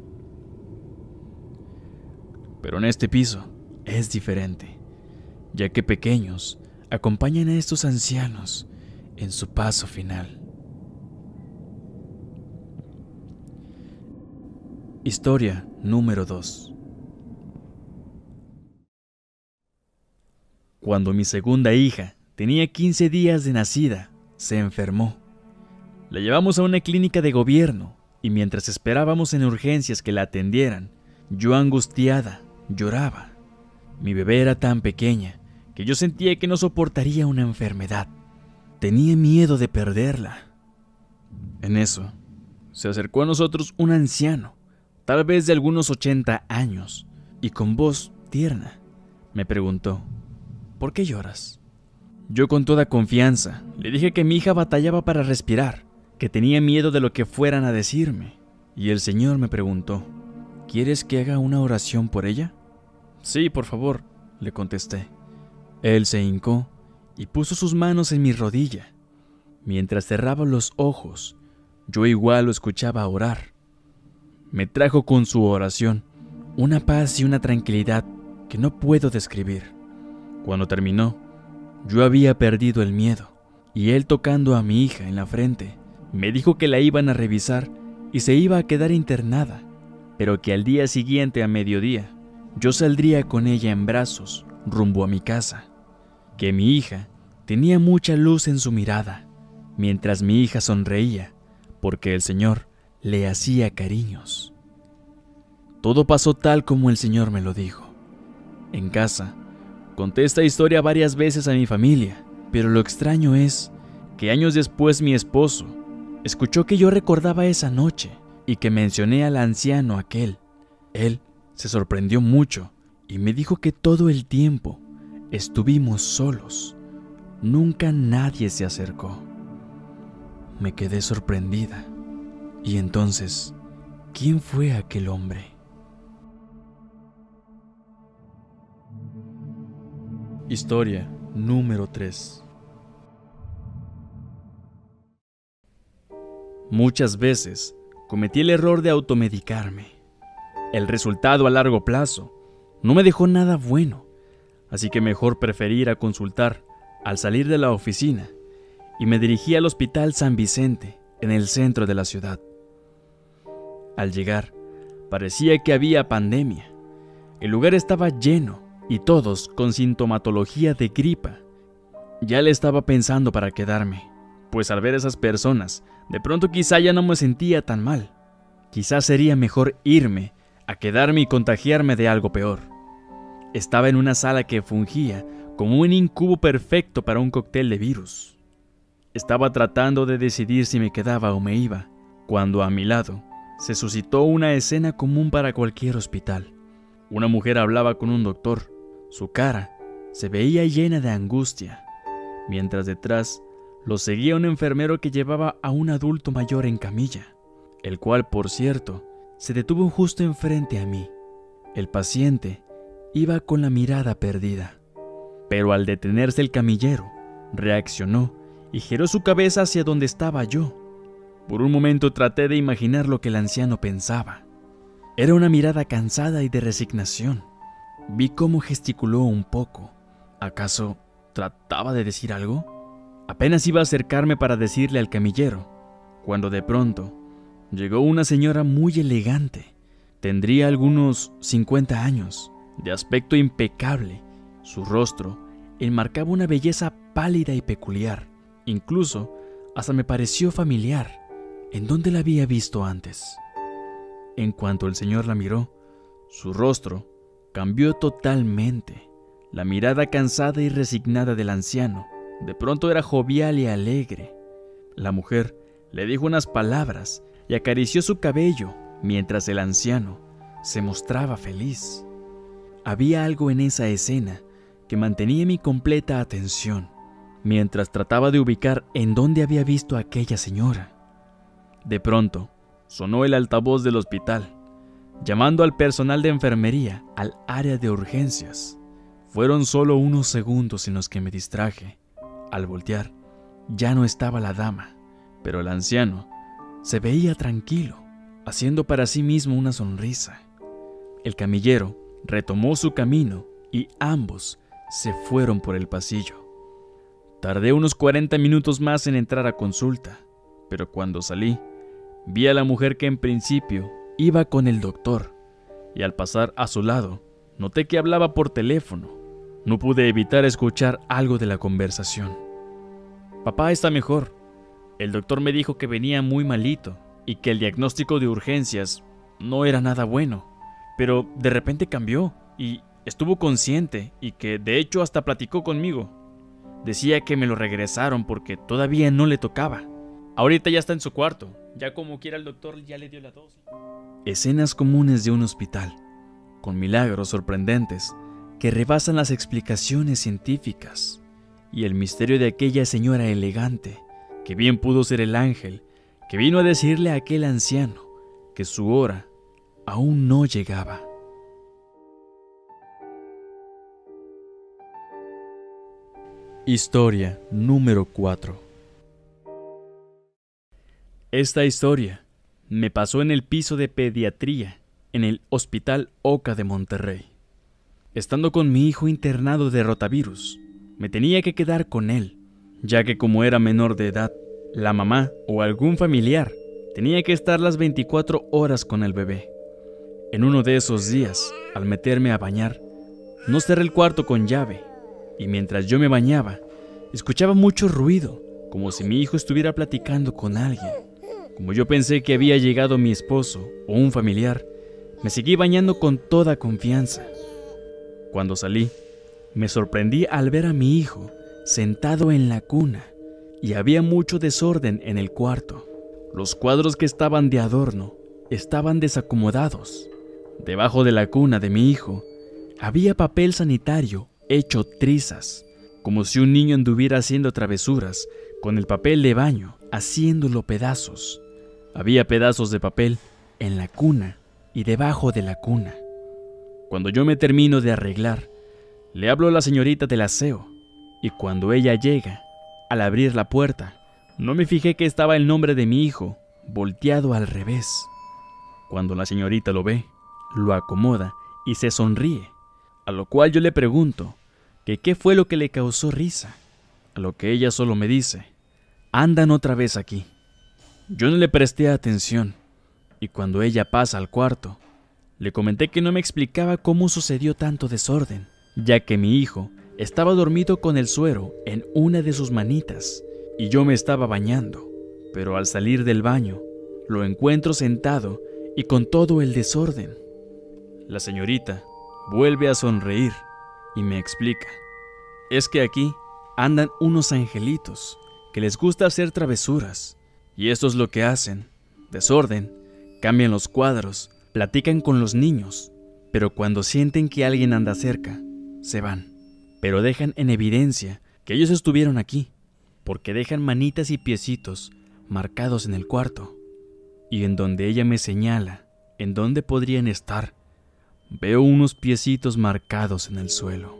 Pero en este piso es diferente, ya que pequeños acompañan a estos ancianos en su paso final. Historia número dos. Cuando mi segunda hija tenía quince días de nacida, se enfermó. La llevamos a una clínica de gobierno y mientras esperábamos en urgencias que la atendieran, yo angustiada lloraba. Mi bebé era tan pequeña que yo sentía que no soportaría una enfermedad. Tenía miedo de perderla. En eso, se acercó a nosotros un anciano, tal vez de algunos ochenta años, y con voz tierna me preguntó: ¿por qué lloras? Yo con toda confianza le dije que mi hija batallaba para respirar, que tenía miedo de lo que fueran a decirme, y el señor me preguntó: ¿quieres que haga una oración por ella? Sí, por favor, le contesté. Él se hincó y puso sus manos en mi rodilla. Mientras cerraba los ojos, yo igual lo escuchaba orar. Me trajo con su oración una paz y una tranquilidad que no puedo describir. Cuando terminó, yo había perdido el miedo, y él, tocando a mi hija en la frente, me dijo que la iban a revisar y se iba a quedar internada, pero que al día siguiente a mediodía yo saldría con ella en brazos rumbo a mi casa, que mi hija tenía mucha luz en su mirada, mientras mi hija sonreía porque el Señor le hacía cariños. Todo pasó tal como el Señor me lo dijo. En casa, conté esta historia varias veces a mi familia, pero lo extraño es que años después mi esposo escuchó que yo recordaba esa noche y que mencioné al anciano aquel. Él se sorprendió mucho y me dijo que todo el tiempo estuvimos solos. Nunca nadie se acercó. Me quedé sorprendida. Y entonces, ¿quién fue aquel hombre? Historia número tres. Muchas veces cometí el error de automedicarme. El resultado a largo plazo no me dejó nada bueno, así que mejor preferí ir a consultar al salir de la oficina y me dirigí al Hospital San Vicente en el centro de la ciudad. Al llegar, parecía que había pandemia. El lugar estaba lleno y todos con sintomatología de gripa. Ya le estaba pensando para quedarme, pues al ver a esas personas, de pronto quizá ya no me sentía tan mal. Quizás sería mejor irme a quedarme y contagiarme de algo peor. Estaba en una sala que fungía como un incubo perfecto para un cóctel de virus. Estaba tratando de decidir si me quedaba o me iba, cuando a mi lado se suscitó una escena común para cualquier hospital. Una mujer hablaba con un doctor. Su cara se veía llena de angustia, mientras detrás lo seguía un enfermero que llevaba a un adulto mayor en camilla, el cual, por cierto, se detuvo justo enfrente a mí. El paciente iba con la mirada perdida, pero al detenerse el camillero, reaccionó y giró su cabeza hacia donde estaba yo. Por un momento traté de imaginar lo que el anciano pensaba. Era una mirada cansada y de resignación. Vi cómo gesticuló un poco. ¿Acaso trataba de decir algo? Apenas iba a acercarme para decirle al camillero, cuando de pronto llegó una señora muy elegante. Tendría algunos cincuenta años, de aspecto impecable. Su rostro enmarcaba una belleza pálida y peculiar. Incluso hasta me pareció familiar. ¿En dónde la había visto antes? En cuanto el señor la miró, su rostro cambió totalmente. La mirada cansada y resignada del anciano de pronto era jovial y alegre. La mujer le dijo unas palabras y acarició su cabello, mientras el anciano se mostraba feliz. Había algo en esa escena que mantenía mi completa atención, mientras trataba de ubicar en dónde había visto a aquella señora. De pronto, sonó el altavoz del hospital, llamando al personal de enfermería al área de urgencias. Fueron solo unos segundos en los que me distraje. Al voltear, ya no estaba la dama, pero el anciano se veía tranquilo, haciendo para sí mismo una sonrisa. El camillero retomó su camino y ambos se fueron por el pasillo. Tardé unos cuarenta minutos más en entrar a consulta, pero cuando salí, vi a la mujer que en principio iba con el doctor, y al pasar a su lado, noté que hablaba por teléfono. No pude evitar escuchar algo de la conversación. Papá está mejor. El doctor me dijo que venía muy malito y que el diagnóstico de urgencias no era nada bueno, pero de repente cambió y estuvo consciente y que de hecho hasta platicó conmigo. Decía que me lo regresaron porque todavía no le tocaba. Ahorita ya está en su cuarto. Ya como quiera el doctor ya le dio la dosis. Escenas comunes de un hospital, con milagros sorprendentes que rebasan las explicaciones científicas, y el misterio de aquella señora elegante, que bien pudo ser el ángel que vino a decirle a aquel anciano que su hora aún no llegaba. Historia número cuatro. Esta historia me pasó en el piso de pediatría en el Hospital Oca de Monterrey. Estando con mi hijo internado de rotavirus, me tenía que quedar con él, ya que como era menor de edad, la mamá o algún familiar tenía que estar las veinticuatro horas con el bebé. En uno de esos días, al meterme a bañar, no cerré el cuarto con llave, y mientras yo me bañaba, escuchaba mucho ruido, como si mi hijo estuviera platicando con alguien. Como yo pensé que había llegado mi esposo o un familiar, me seguí bañando con toda confianza. Cuando salí, me sorprendí al ver a mi hijo sentado en la cuna, y había mucho desorden en el cuarto. Los cuadros que estaban de adorno estaban desacomodados. Debajo de la cuna de mi hijo había papel sanitario hecho trizas, como si un niño anduviera haciendo travesuras con el papel de baño, haciéndolo pedazos. Había pedazos de papel en la cuna y debajo de la cuna. Cuando yo me termino de arreglar, le hablo a la señorita del aseo, y cuando ella llega, al abrir la puerta, no me fijé que estaba el nombre de mi hijo volteado al revés. Cuando la señorita lo ve, lo acomoda y se sonríe, a lo cual yo le pregunto que qué fue lo que le causó risa, a lo que ella solo me dice: andan otra vez aquí. Yo no le presté atención, y cuando ella pasa al cuarto, le comenté que no me explicaba cómo sucedió tanto desorden, ya que mi hijo estaba dormido con el suero en una de sus manitas, y yo me estaba bañando, pero al salir del baño, lo encuentro sentado y con todo el desorden. La señorita vuelve a sonreír y me explica: es que aquí andan unos angelitos que les gusta hacer travesuras, y esto es lo que hacen: desorden, cambian los cuadros, platican con los niños, pero cuando sienten que alguien anda cerca, se van, pero dejan en evidencia que ellos estuvieron aquí, porque dejan manitas y piecitos marcados en el cuarto, y en donde ella me señala en dónde podrían estar, veo unos piecitos marcados en el suelo.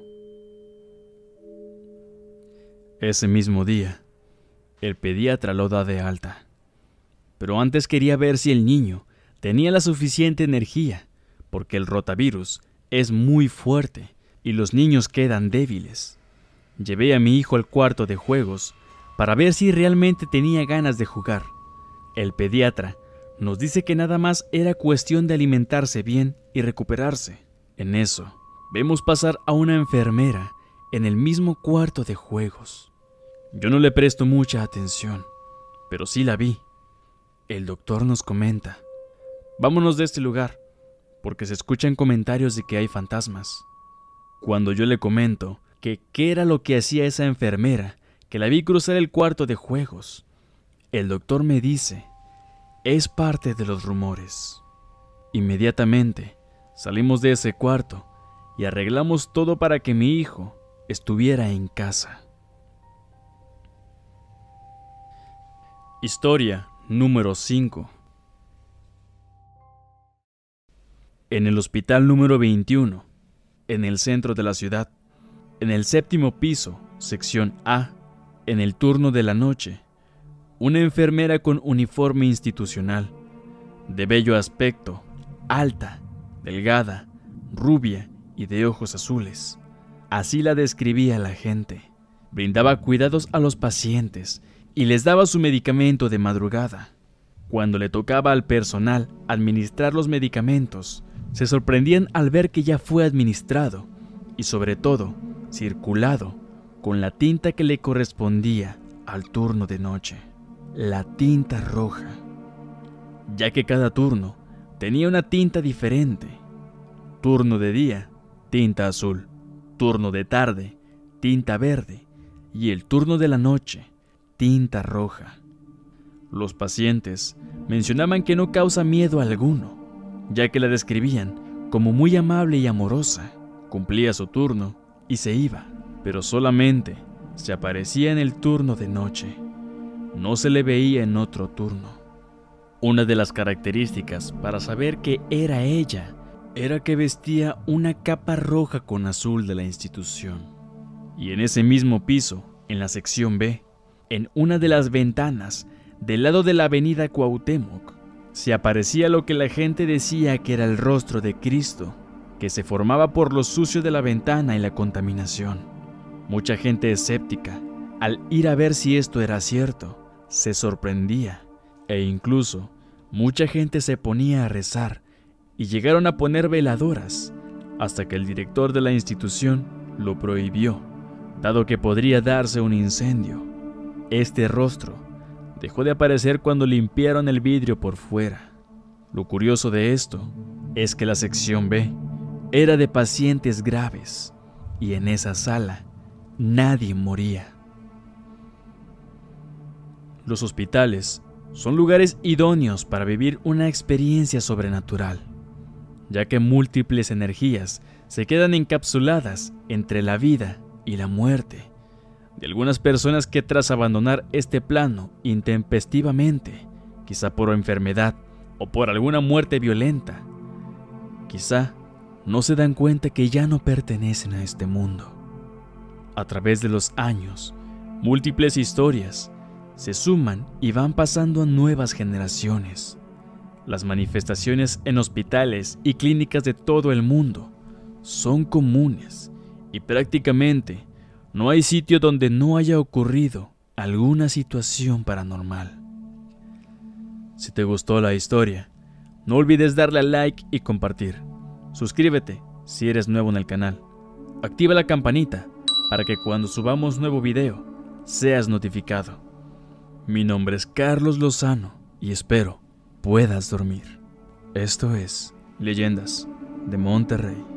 Ese mismo día, el pediatra lo da de alta, pero antes quería ver si el niño tenía la suficiente energía, porque el rotavirus es muy fuerte y los niños quedan débiles. Llevé a mi hijo al cuarto de juegos para ver si realmente tenía ganas de jugar. El pediatra nos dice que nada más era cuestión de alimentarse bien y recuperarse. En eso, vemos pasar a una enfermera en el mismo cuarto de juegos. Yo no le presto mucha atención, pero sí la vi. El doctor nos comenta: vámonos de este lugar, porque se escuchan comentarios de que hay fantasmas. Cuando yo le comento que qué era lo que hacía esa enfermera, que la vi cruzar el cuarto de juegos, el doctor me dice: es parte de los rumores. Inmediatamente salimos de ese cuarto y arreglamos todo para que mi hijo estuviera en casa. Historia número cinco. En el hospital número veintiuno, en el centro de la ciudad, en el séptimo piso, sección A, en el turno de la noche, una enfermera con uniforme institucional, de bello aspecto, alta, delgada, rubia y de ojos azules. Así la describía la gente. Brindaba cuidados a los pacientes y les daba su medicamento de madrugada. Cuando le tocaba al personal administrar los medicamentos, se sorprendían al ver que ya fue administrado y sobre todo circulado con la tinta que le correspondía al turno de noche, la tinta roja, ya que cada turno tenía una tinta diferente. Turno de día, tinta azul; turno de tarde, tinta verde; y el turno de la noche, tinta roja. Los pacientes mencionaban que no causa miedo alguno, ya que la describían como muy amable y amorosa. Cumplía su turno y se iba, pero solamente se aparecía en el turno de noche. No se le veía en otro turno. Una de las características para saber que era ella era que vestía una capa roja con azul de la institución. Y en ese mismo piso, en la sección B, en una de las ventanas del lado de la avenida Cuauhtémoc, se aparecía lo que la gente decía que era el rostro de Cristo, que se formaba por lo sucio de la ventana y la contaminación. Mucha gente escéptica, al ir a ver si esto era cierto, se sorprendía, e incluso mucha gente se ponía a rezar y llegaron a poner veladoras, hasta que el director de la institución lo prohibió, dado que podría darse un incendio. Este rostro dejó de aparecer cuando limpiaron el vidrio por fuera. Lo curioso de esto es que la sección B era de pacientes graves y en esa sala nadie moría. Los hospitales son lugares idóneos para vivir una experiencia sobrenatural, ya que múltiples energías se quedan encapsuladas entre la vida y la muerte de algunas personas que tras abandonar este plano intempestivamente, quizá por enfermedad o por alguna muerte violenta, quizá no se dan cuenta que ya no pertenecen a este mundo. A través de los años, múltiples historias se suman y van pasando a nuevas generaciones. Las manifestaciones en hospitales y clínicas de todo el mundo son comunes y prácticamente no hay sitio donde no haya ocurrido alguna situación paranormal. Si te gustó la historia, no olvides darle a like y compartir. Suscríbete si eres nuevo en el canal. Activa la campanita para que cuando subamos nuevo video seas notificado. Mi nombre es Carlos Lozano y espero puedas dormir. Esto es Leyendas de Monterrey.